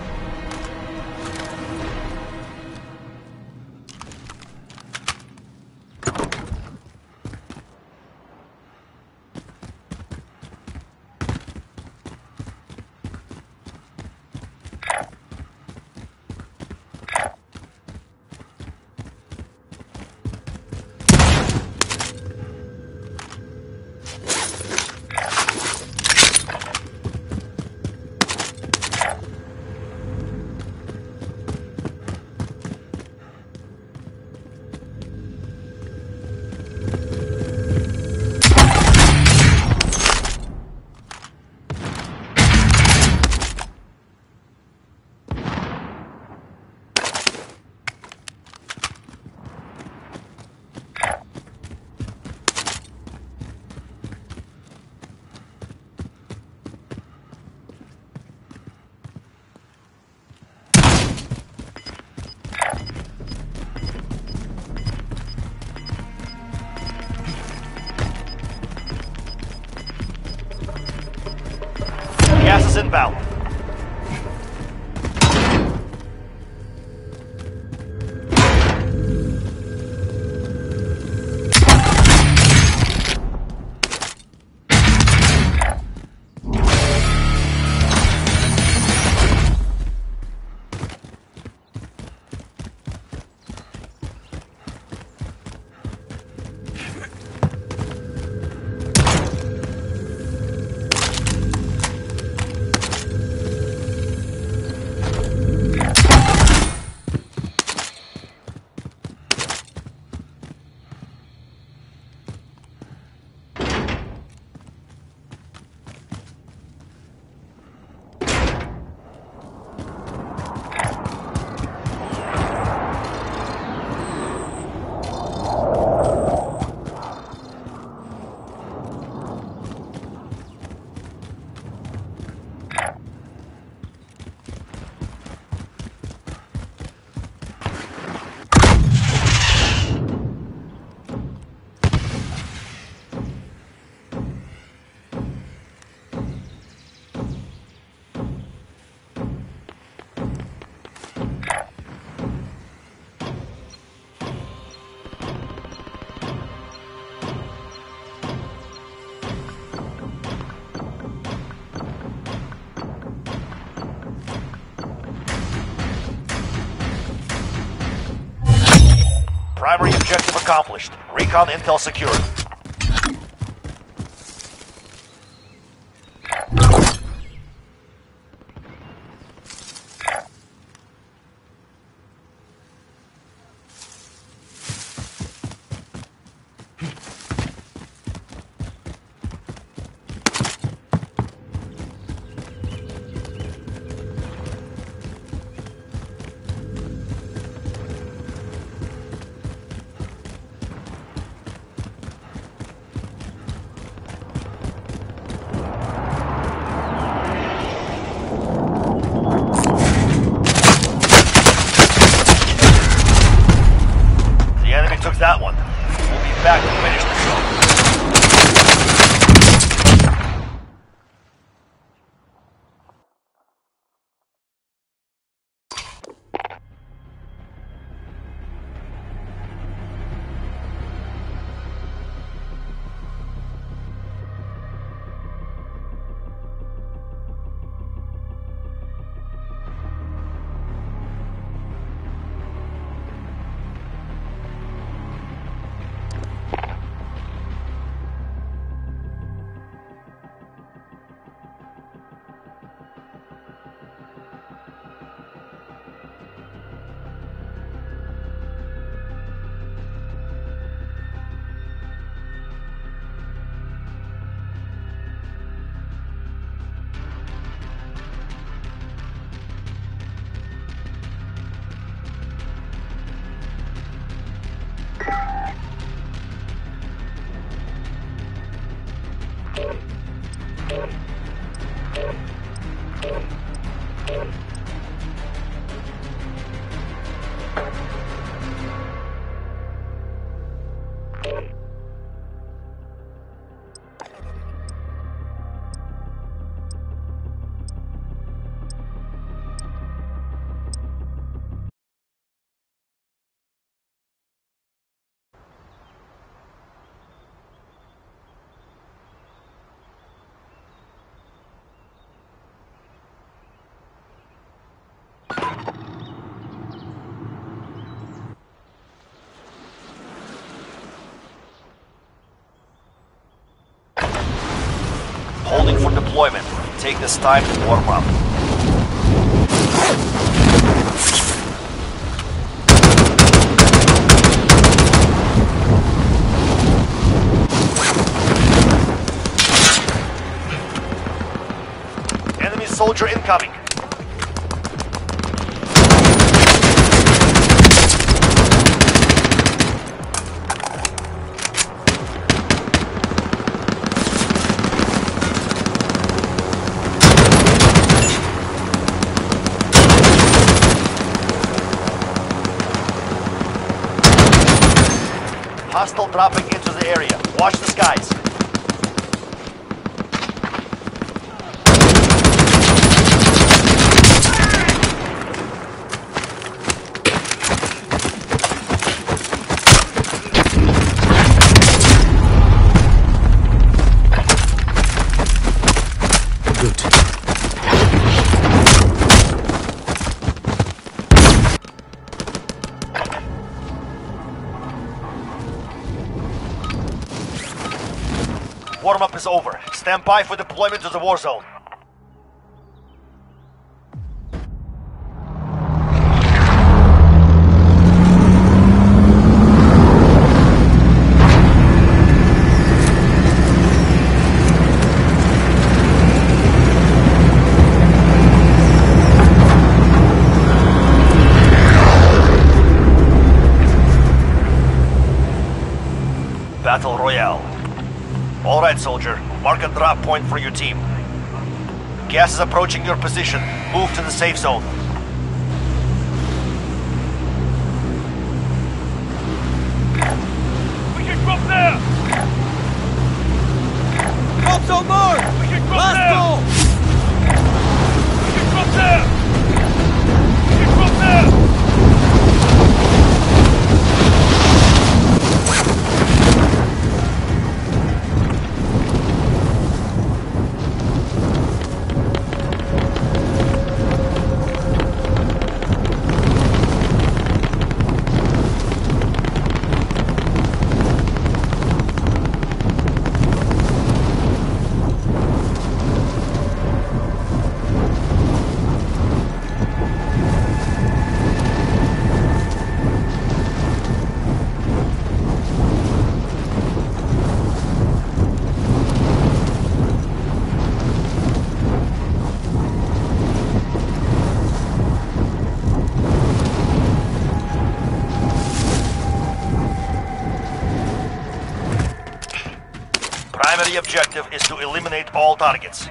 Gas is inbound. Primary objective accomplished. Recon intel secured. That one. We'll be back to finish the job. Holding for deployment. Take this time to warm up. Enemy soldier incoming. Hostile dropping into the area. Watch the skies. Warm-up is over. Stand by for deployment to the war zone. Battle Royale. All right, soldier. Mark a drop point for your team. Gas is approaching your position. Move to the safe zone. We should drop there! Drops on board! We should drop Last there! call! We should drop there! We should drop there! Primary objective is to eliminate all targets.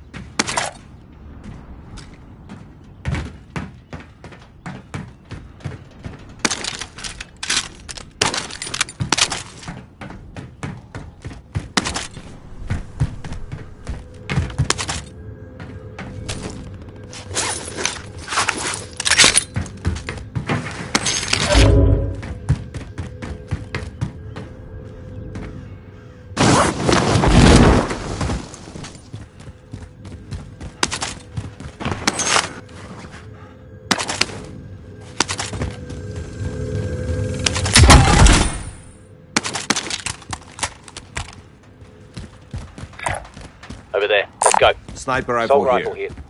Over there. Let's go. Sniper Assault rifle rifle here. here.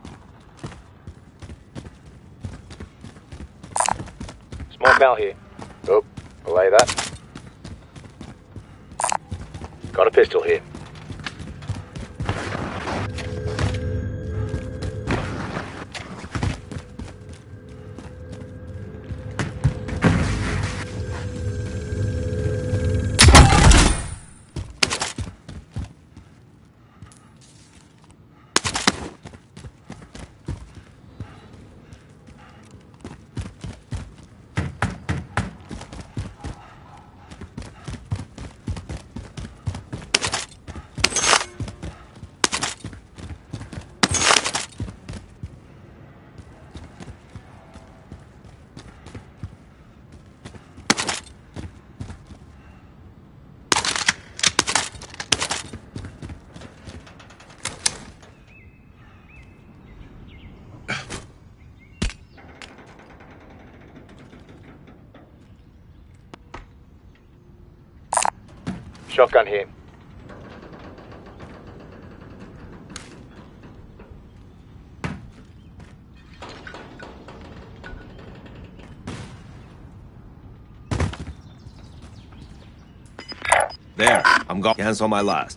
Small bow here. Oh, belay that. Got a pistol here. Shotgun here. There, I'm gone. Cancel my last.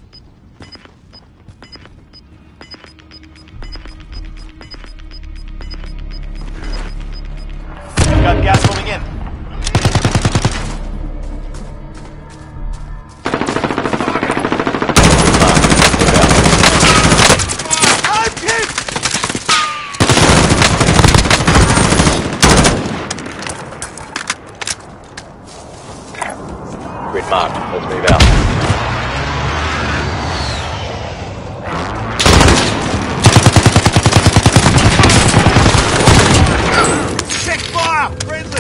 Got gas moving in. Grid marked. Let's move out. Check fire! Friendly!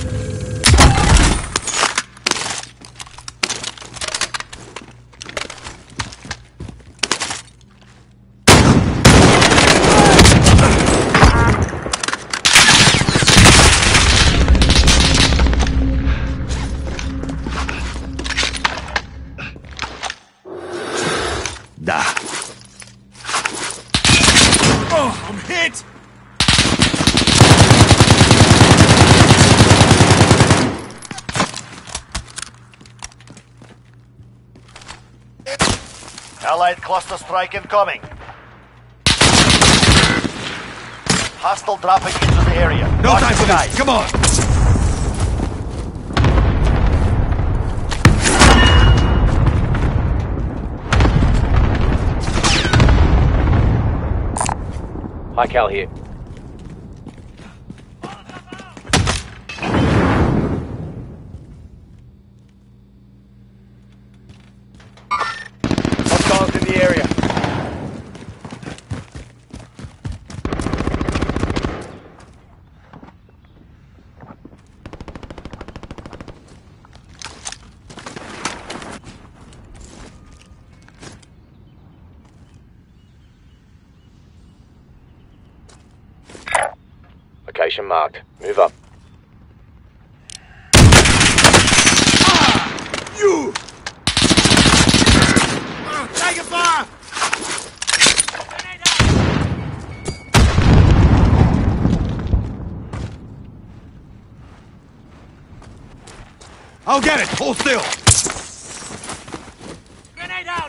Da. Oh, I'm hit! Allied cluster strike incoming. Hostile dropping into the area. No Watch time the for skies. this! Come on! High cal here. Hostiles in the area. Location marked. Move up. You! Take fire! I'll get it! Hold still! Grenade out!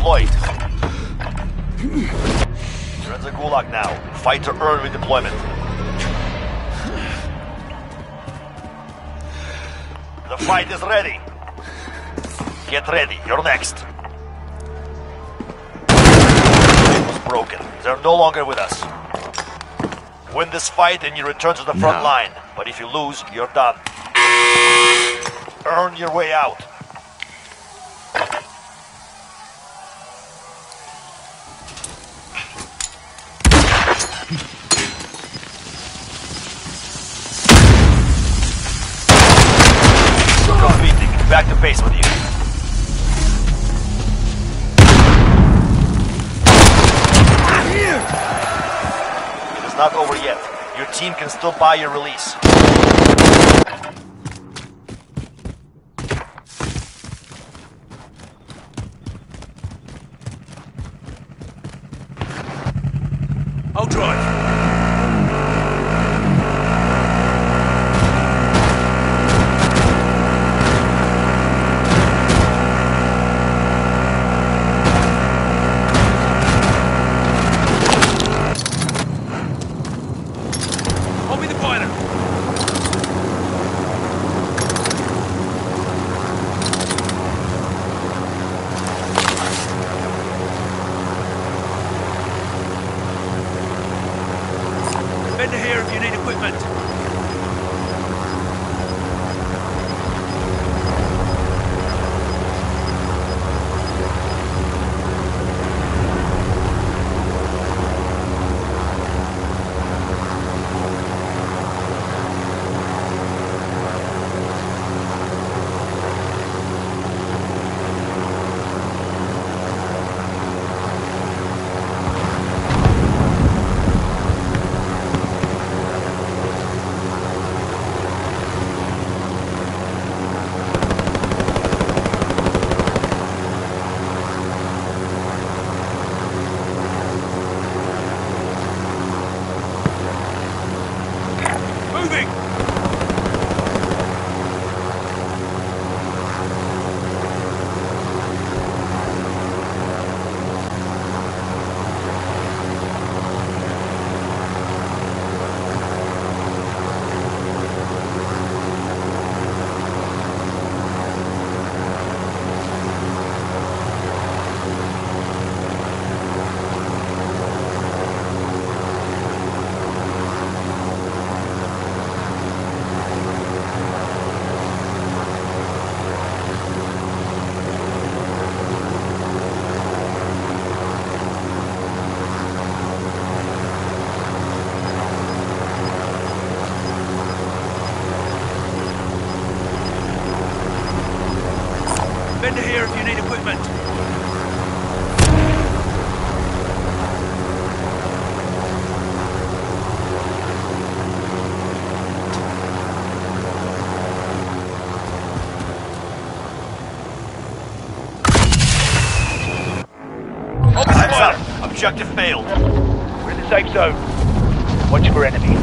deployed. You're in the Gulag now. Fight to earn redeployment. The fight is ready. Get ready. You're next. It was broken. They're no longer with us. Win this fight and you return to the front line. But if you lose, you're done. Earn your way out. Completing. Back to base with you. It is not over yet. Your team can still buy your release. I'll drive. Hold me the pilot. Bender here if you need equipment. Moving! Bender here if you need equipment. Time's up. Objective failed. We're in the safe zone. Watch for enemy.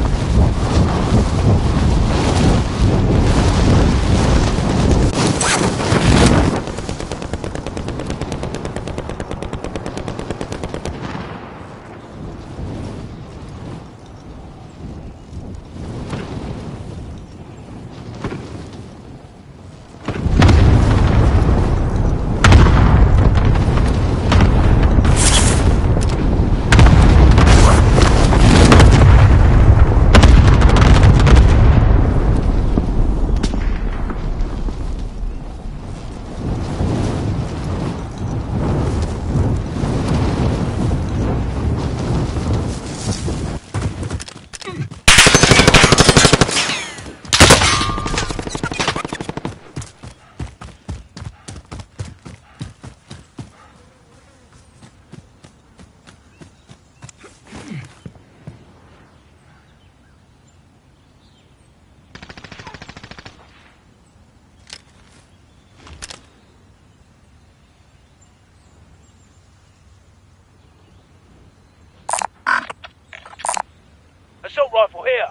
Assault rifle here.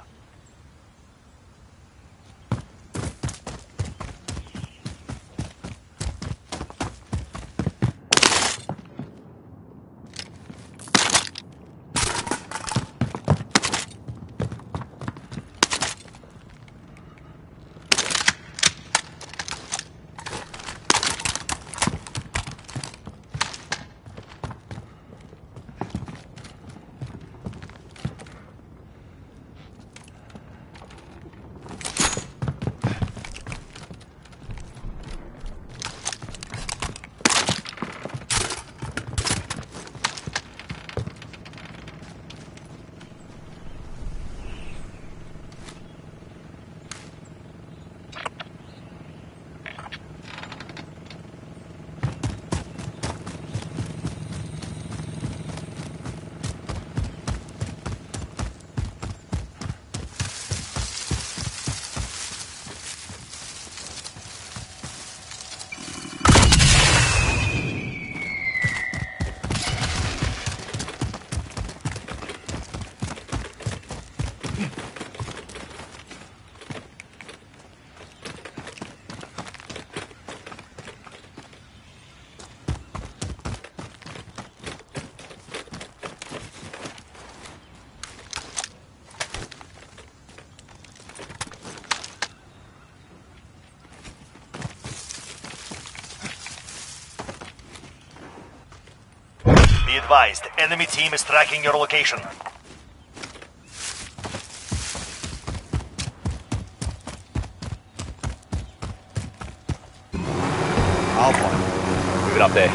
advised, enemy team is tracking your location. Alpha. Moving up there.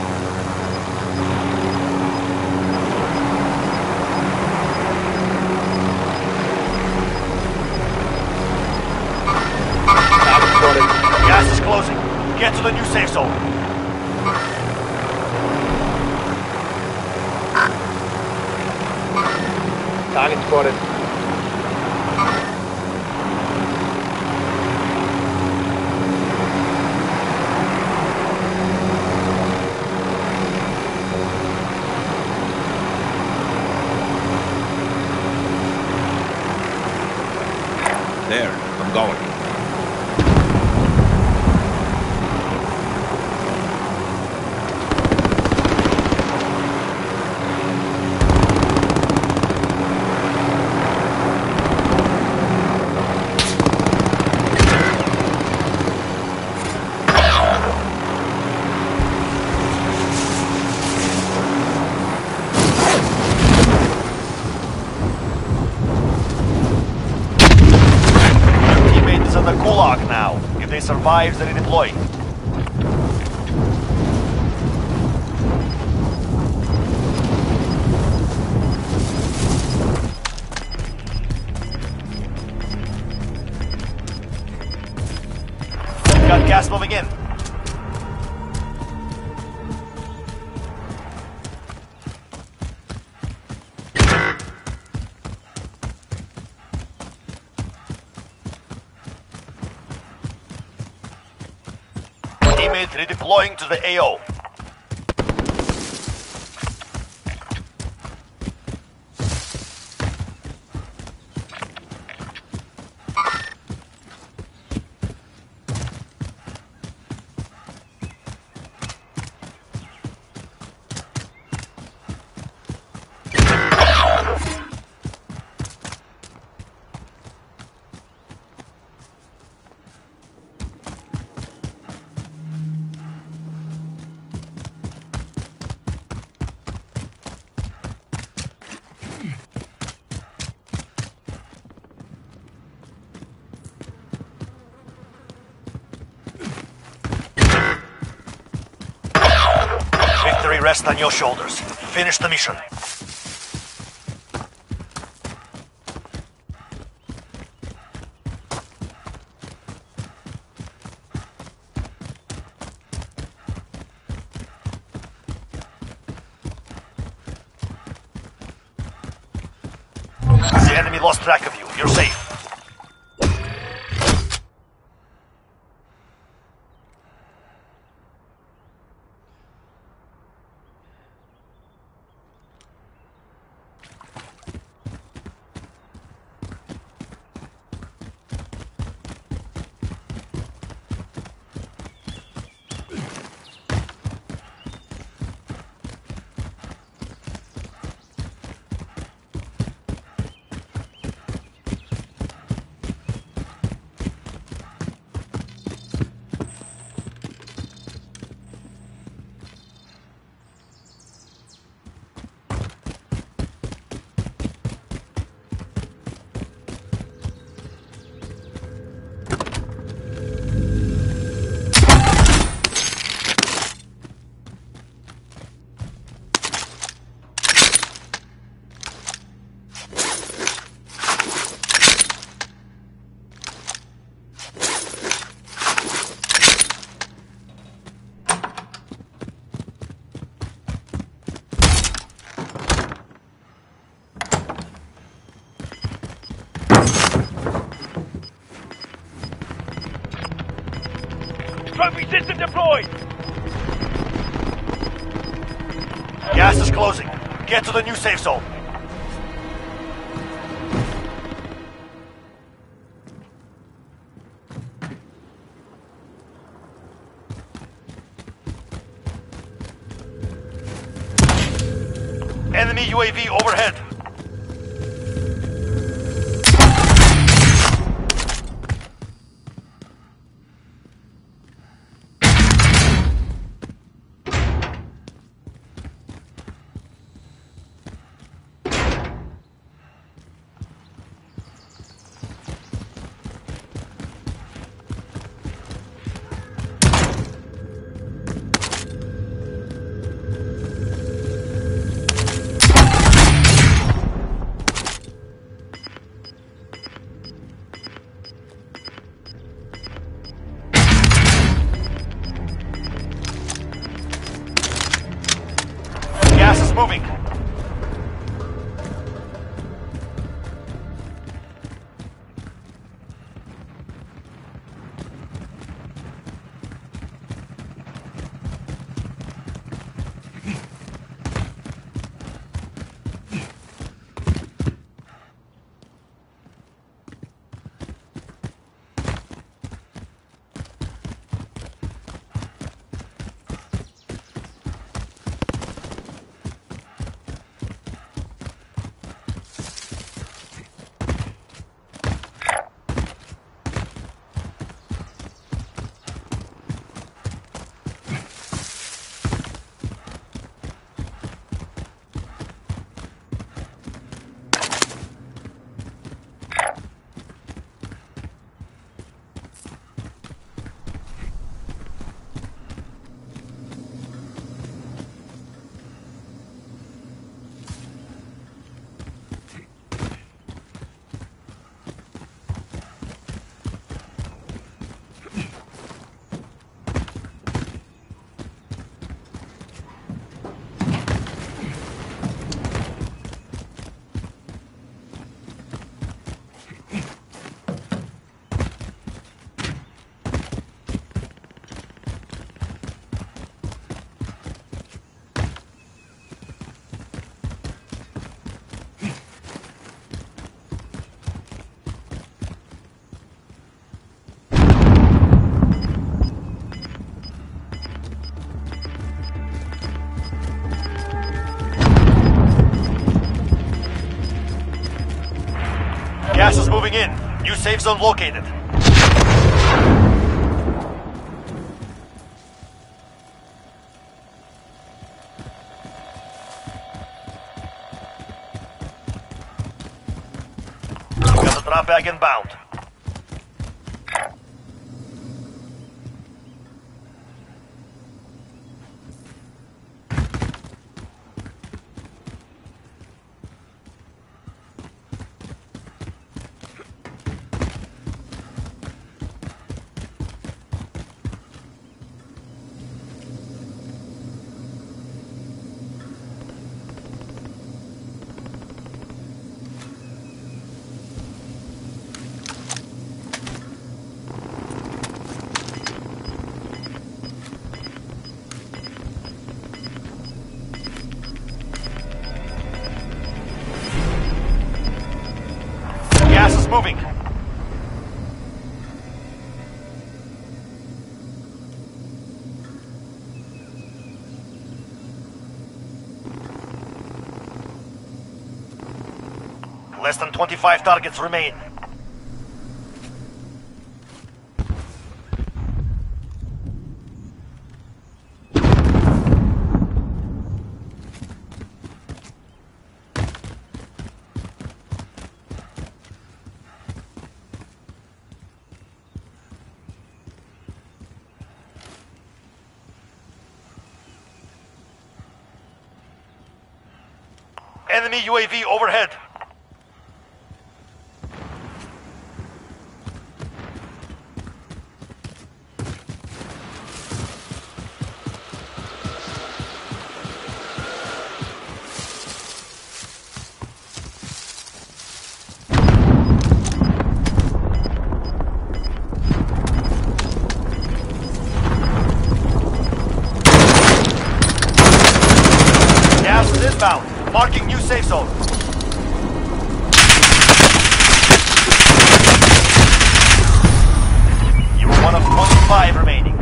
Target spotted. Gas is closing. Get to the new safe zone. Target spotted. There, I'm going. Teammate is on the gulag now. If they survive, they redeploy. Got gas moving in. Teammate redeploying to the AO. Victory rests on your shoulders. Finish the mission. The enemy lost track of you. You're safe. Trophy system deployed! Gas is closing. Get to the new safe zone. Enemy UAV overhead. Gas is moving in. New safe zone located. Got the drop bag inbound. Gas is moving. Less than 25 targets remain. Enemy UAV overhead. Gas is inbound. Marking new safe zone. You are one of 25 remaining.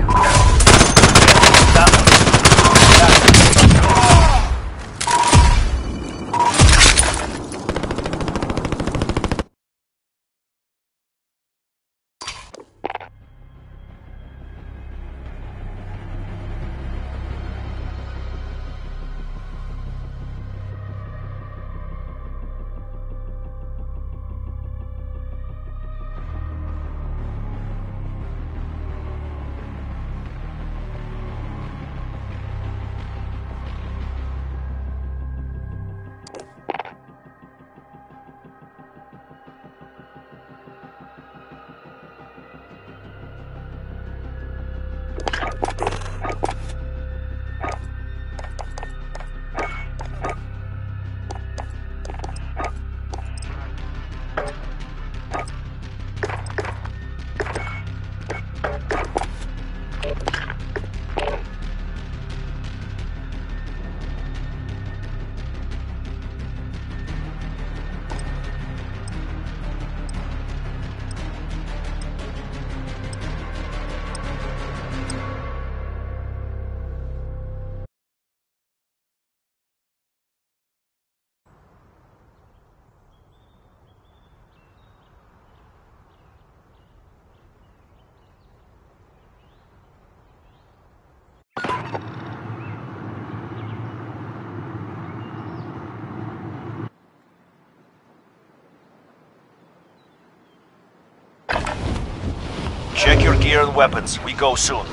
Check your gear and weapons. We go soon.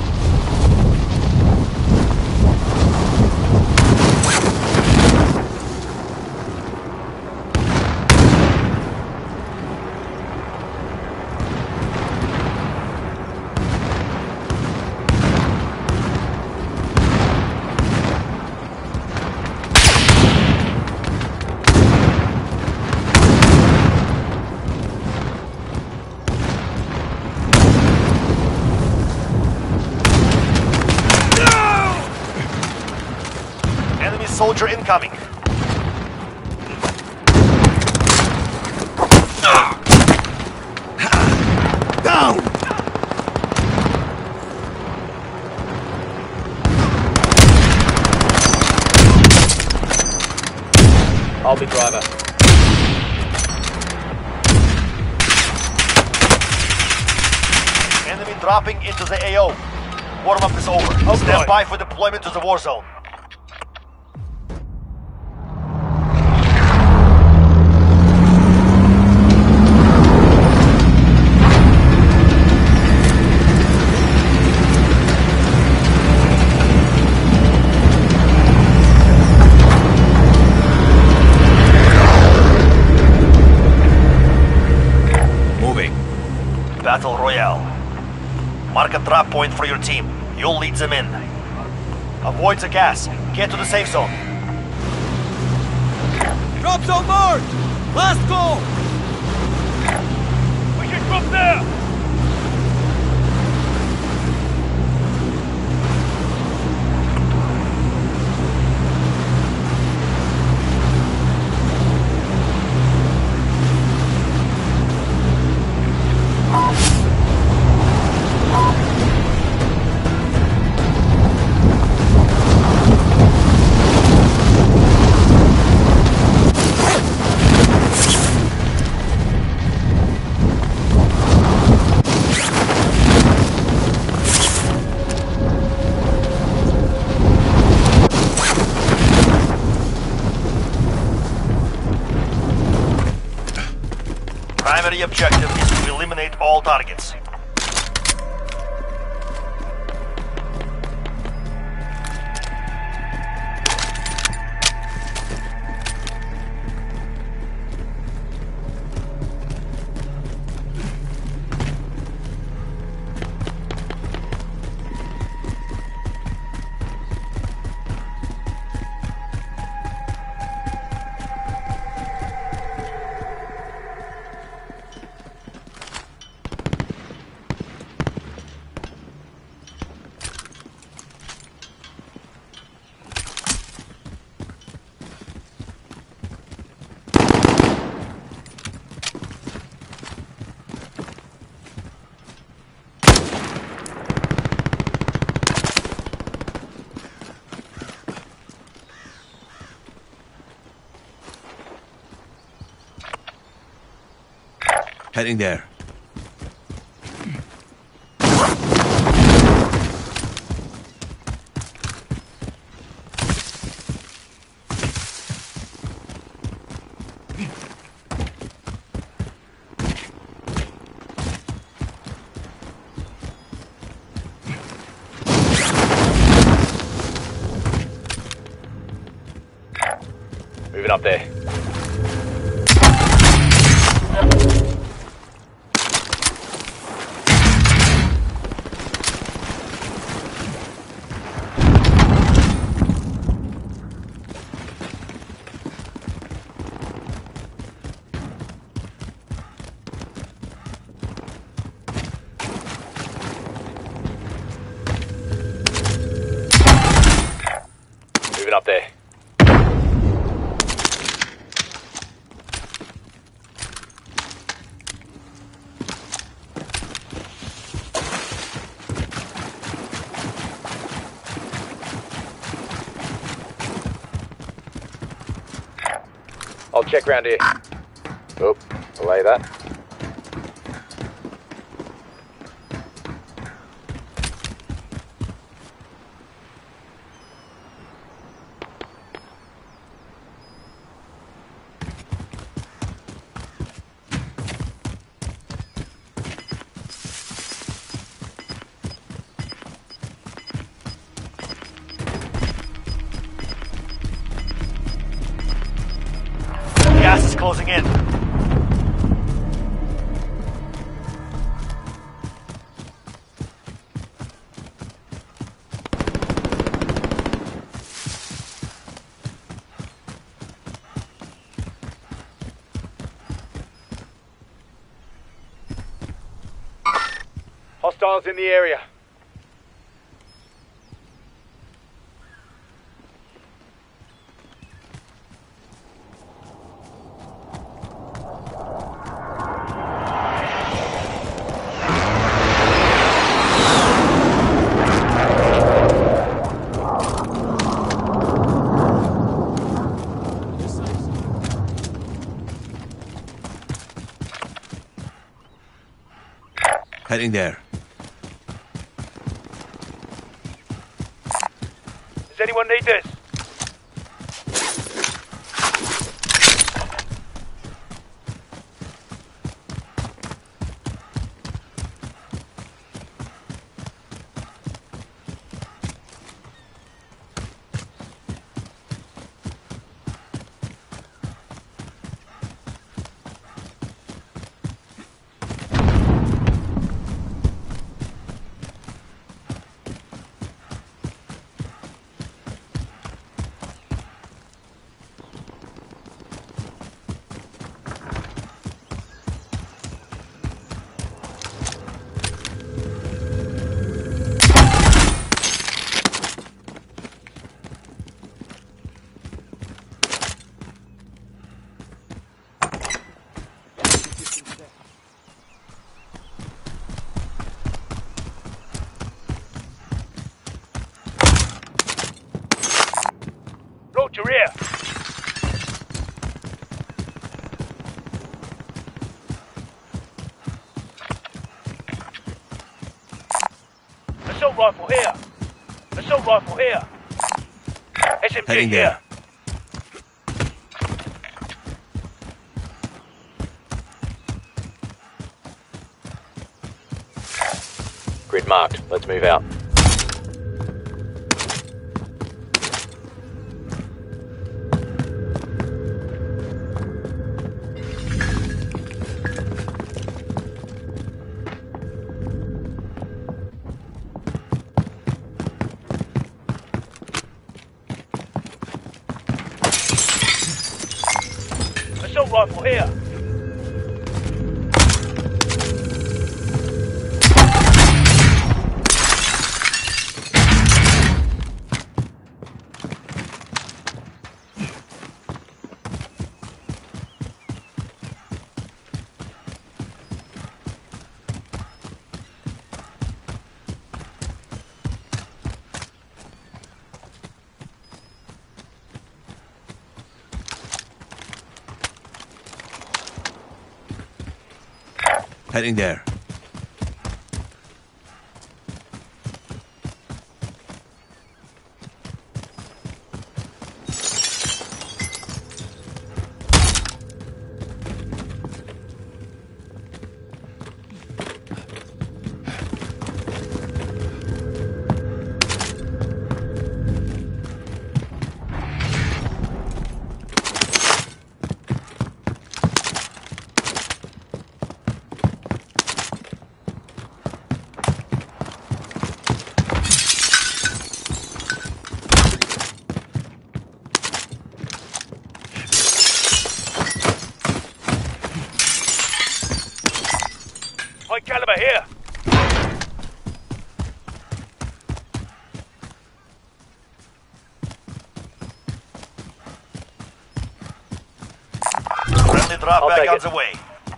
Soldier incoming. Down! I'll be driver. dropping into the AO. Warm-up is over. Stand by for deployment to the war zone. Battle Royale. Mark a drop point for your team. You'll lead them in. Avoid the gas. Get to the safe zone. Drop zone marked! Last call! We should drop there! Primary objective is to eliminate all targets. Heading there. Moving up there. Moving up there. I'll check round here. Oh, delay that. Gas is closing in. Hostiles in the area. Heading there. Anyone need this? Roger, here. Assault rifle here. Assault rifle here. SMG Heading here. there. Grid marked. Let's move out. Assault rifle here. Heading there. High caliber here. Friendly drop I'll back take on it. the way.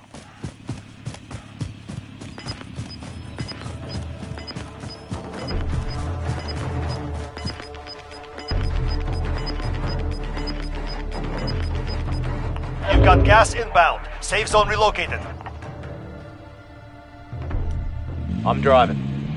You've got gas inbound. Safe zone relocated. I'm driving.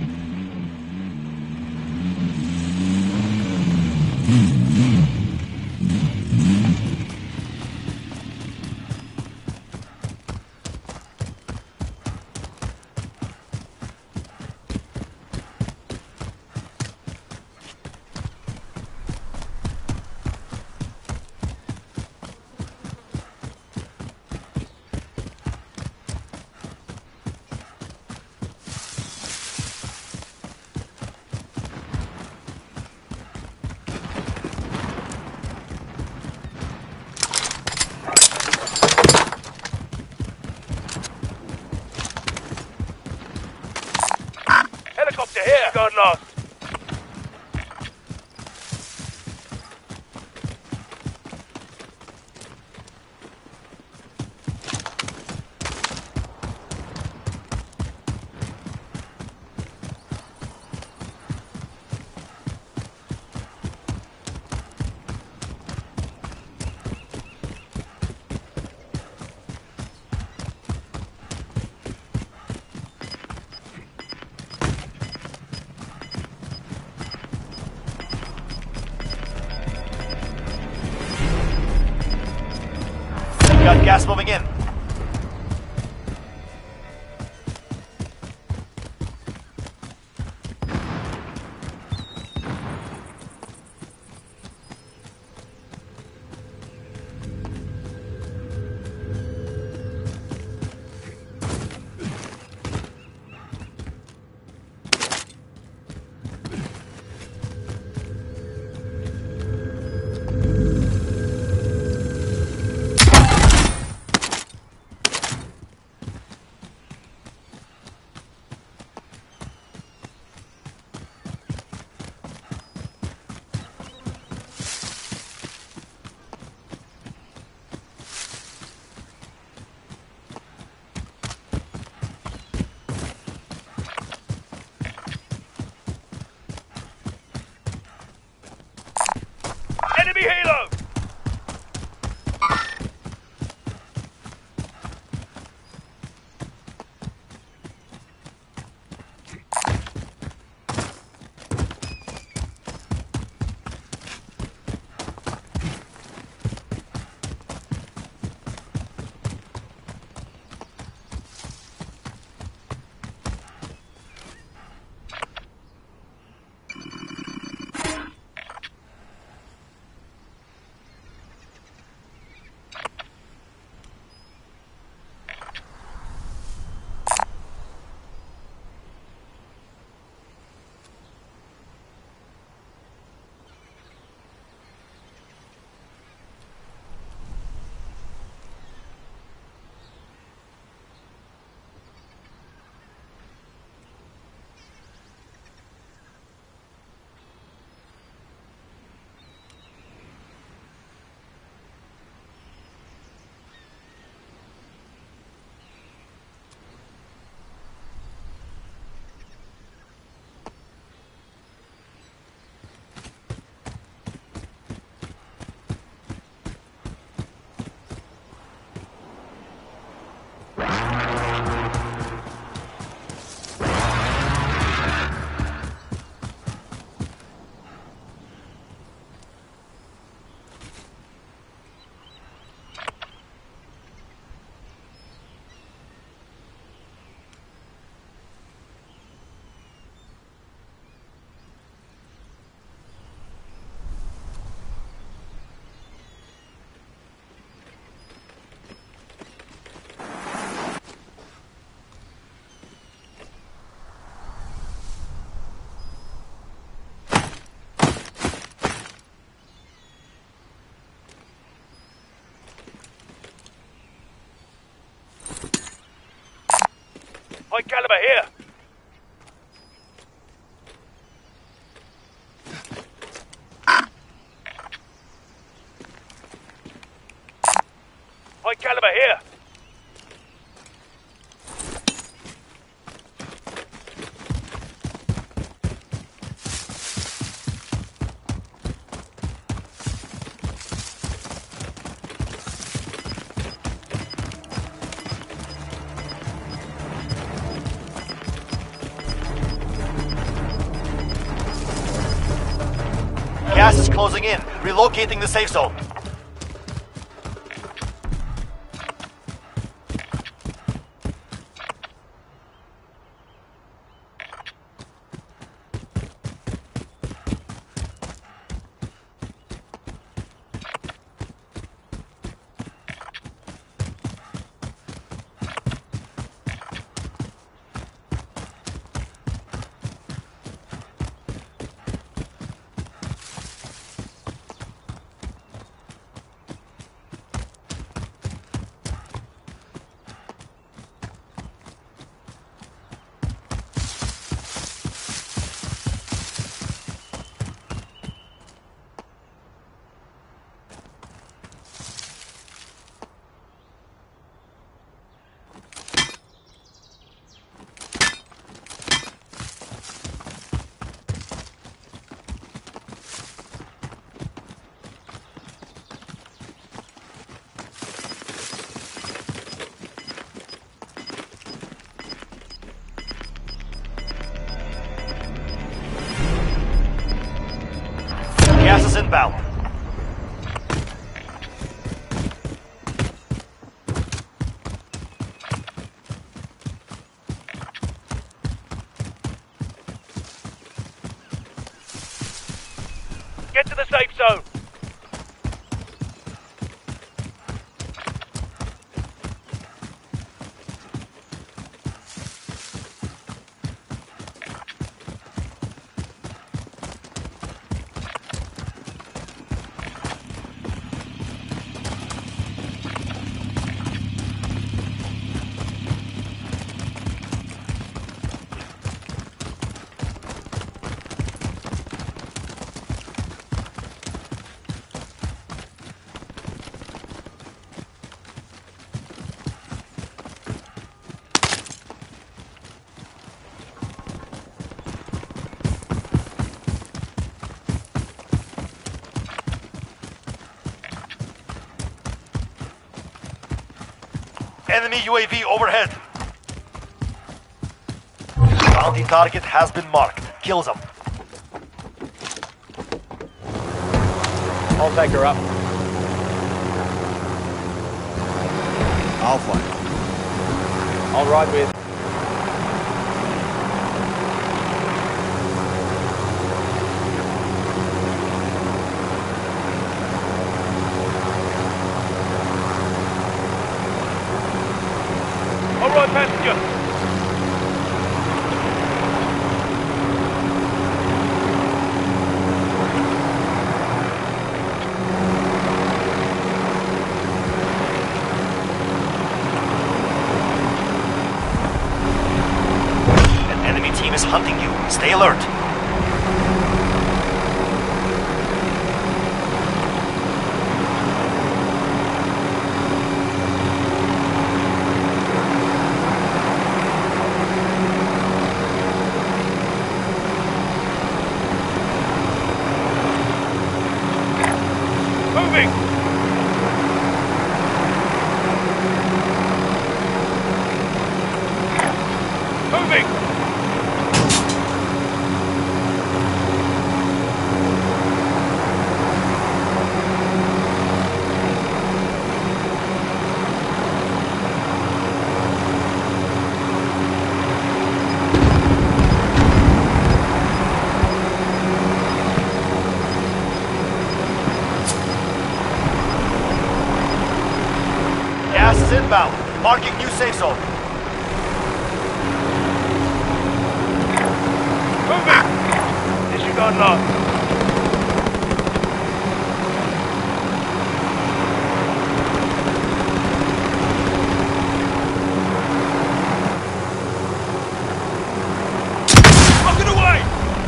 Helicopter here. Got lost. Got gas moving in. Enemy helo! High caliber here. High caliber here. Gas is closing in. Relocating the safe zone. Gas is inbound. the safe zone. Enemy UAV overhead. Bounty target has been marked. Kill them. I'll take her up. I'll fight. I'll ride with. All right, passenger. An enemy team is hunting you. Stay alert. Moving. Moving. Gas is inbound. Marking new safe zone. Moving. Disregard lock. Rocket away.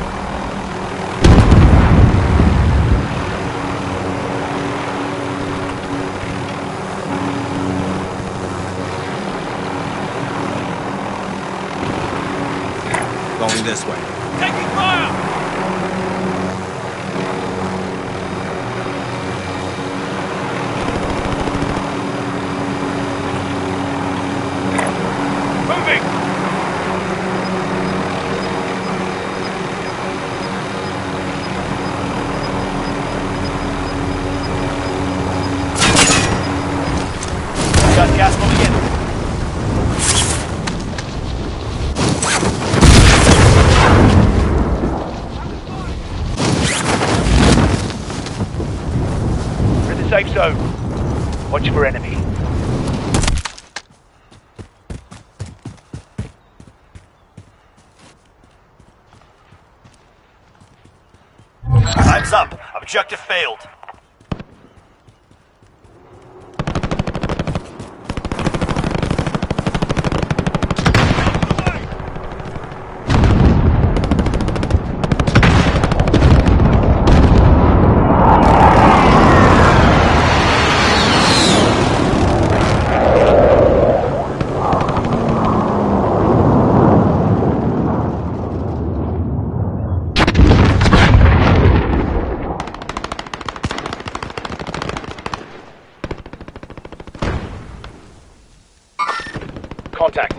Going this way. Taking fire. Moving. Got gas moving in. We're in the safe zone. Watch for enemy. Time's up. Objective failed. Contact.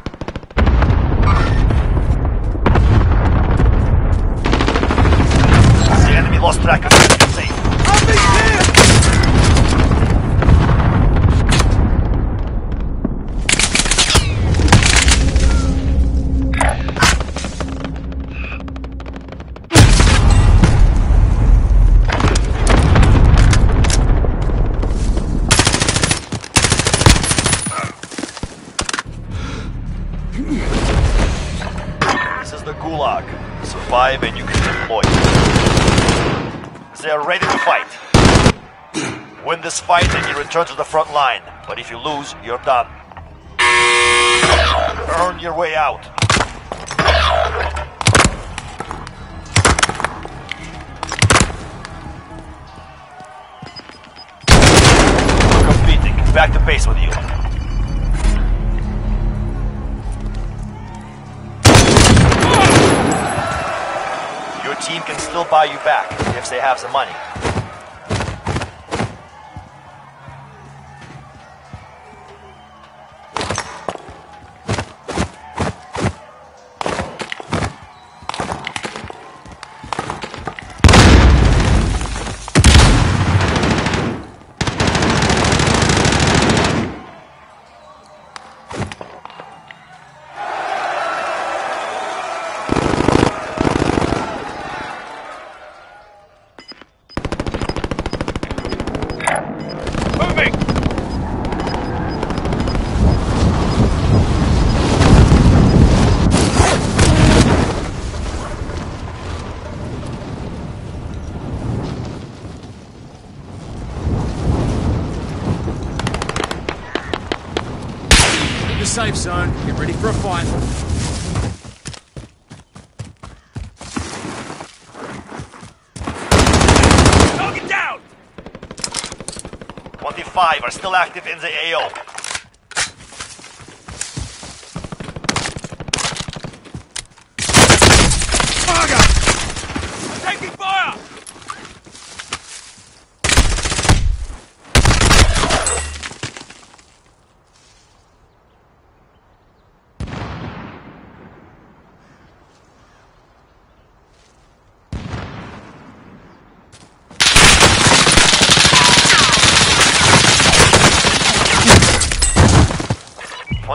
The enemy lost track of you. Safe. 25 and you can deploy. They are ready to fight. Win this fight and you return to the front line. But if you lose, you're done. Earn your way out. We're completing. Back to base with you. Your team can still buy you back if they have some money. Moving! 'We're in the safe zone. Get ready for a fight. Target down! 25 are still active in the AO. Taking fire!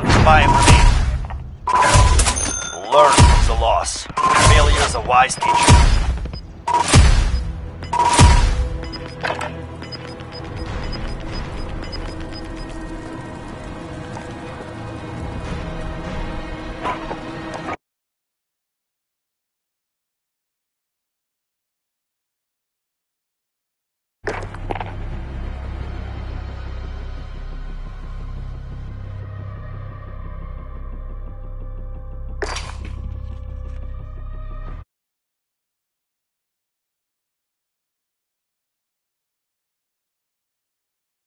Learn from the loss. Failure is a wise teacher.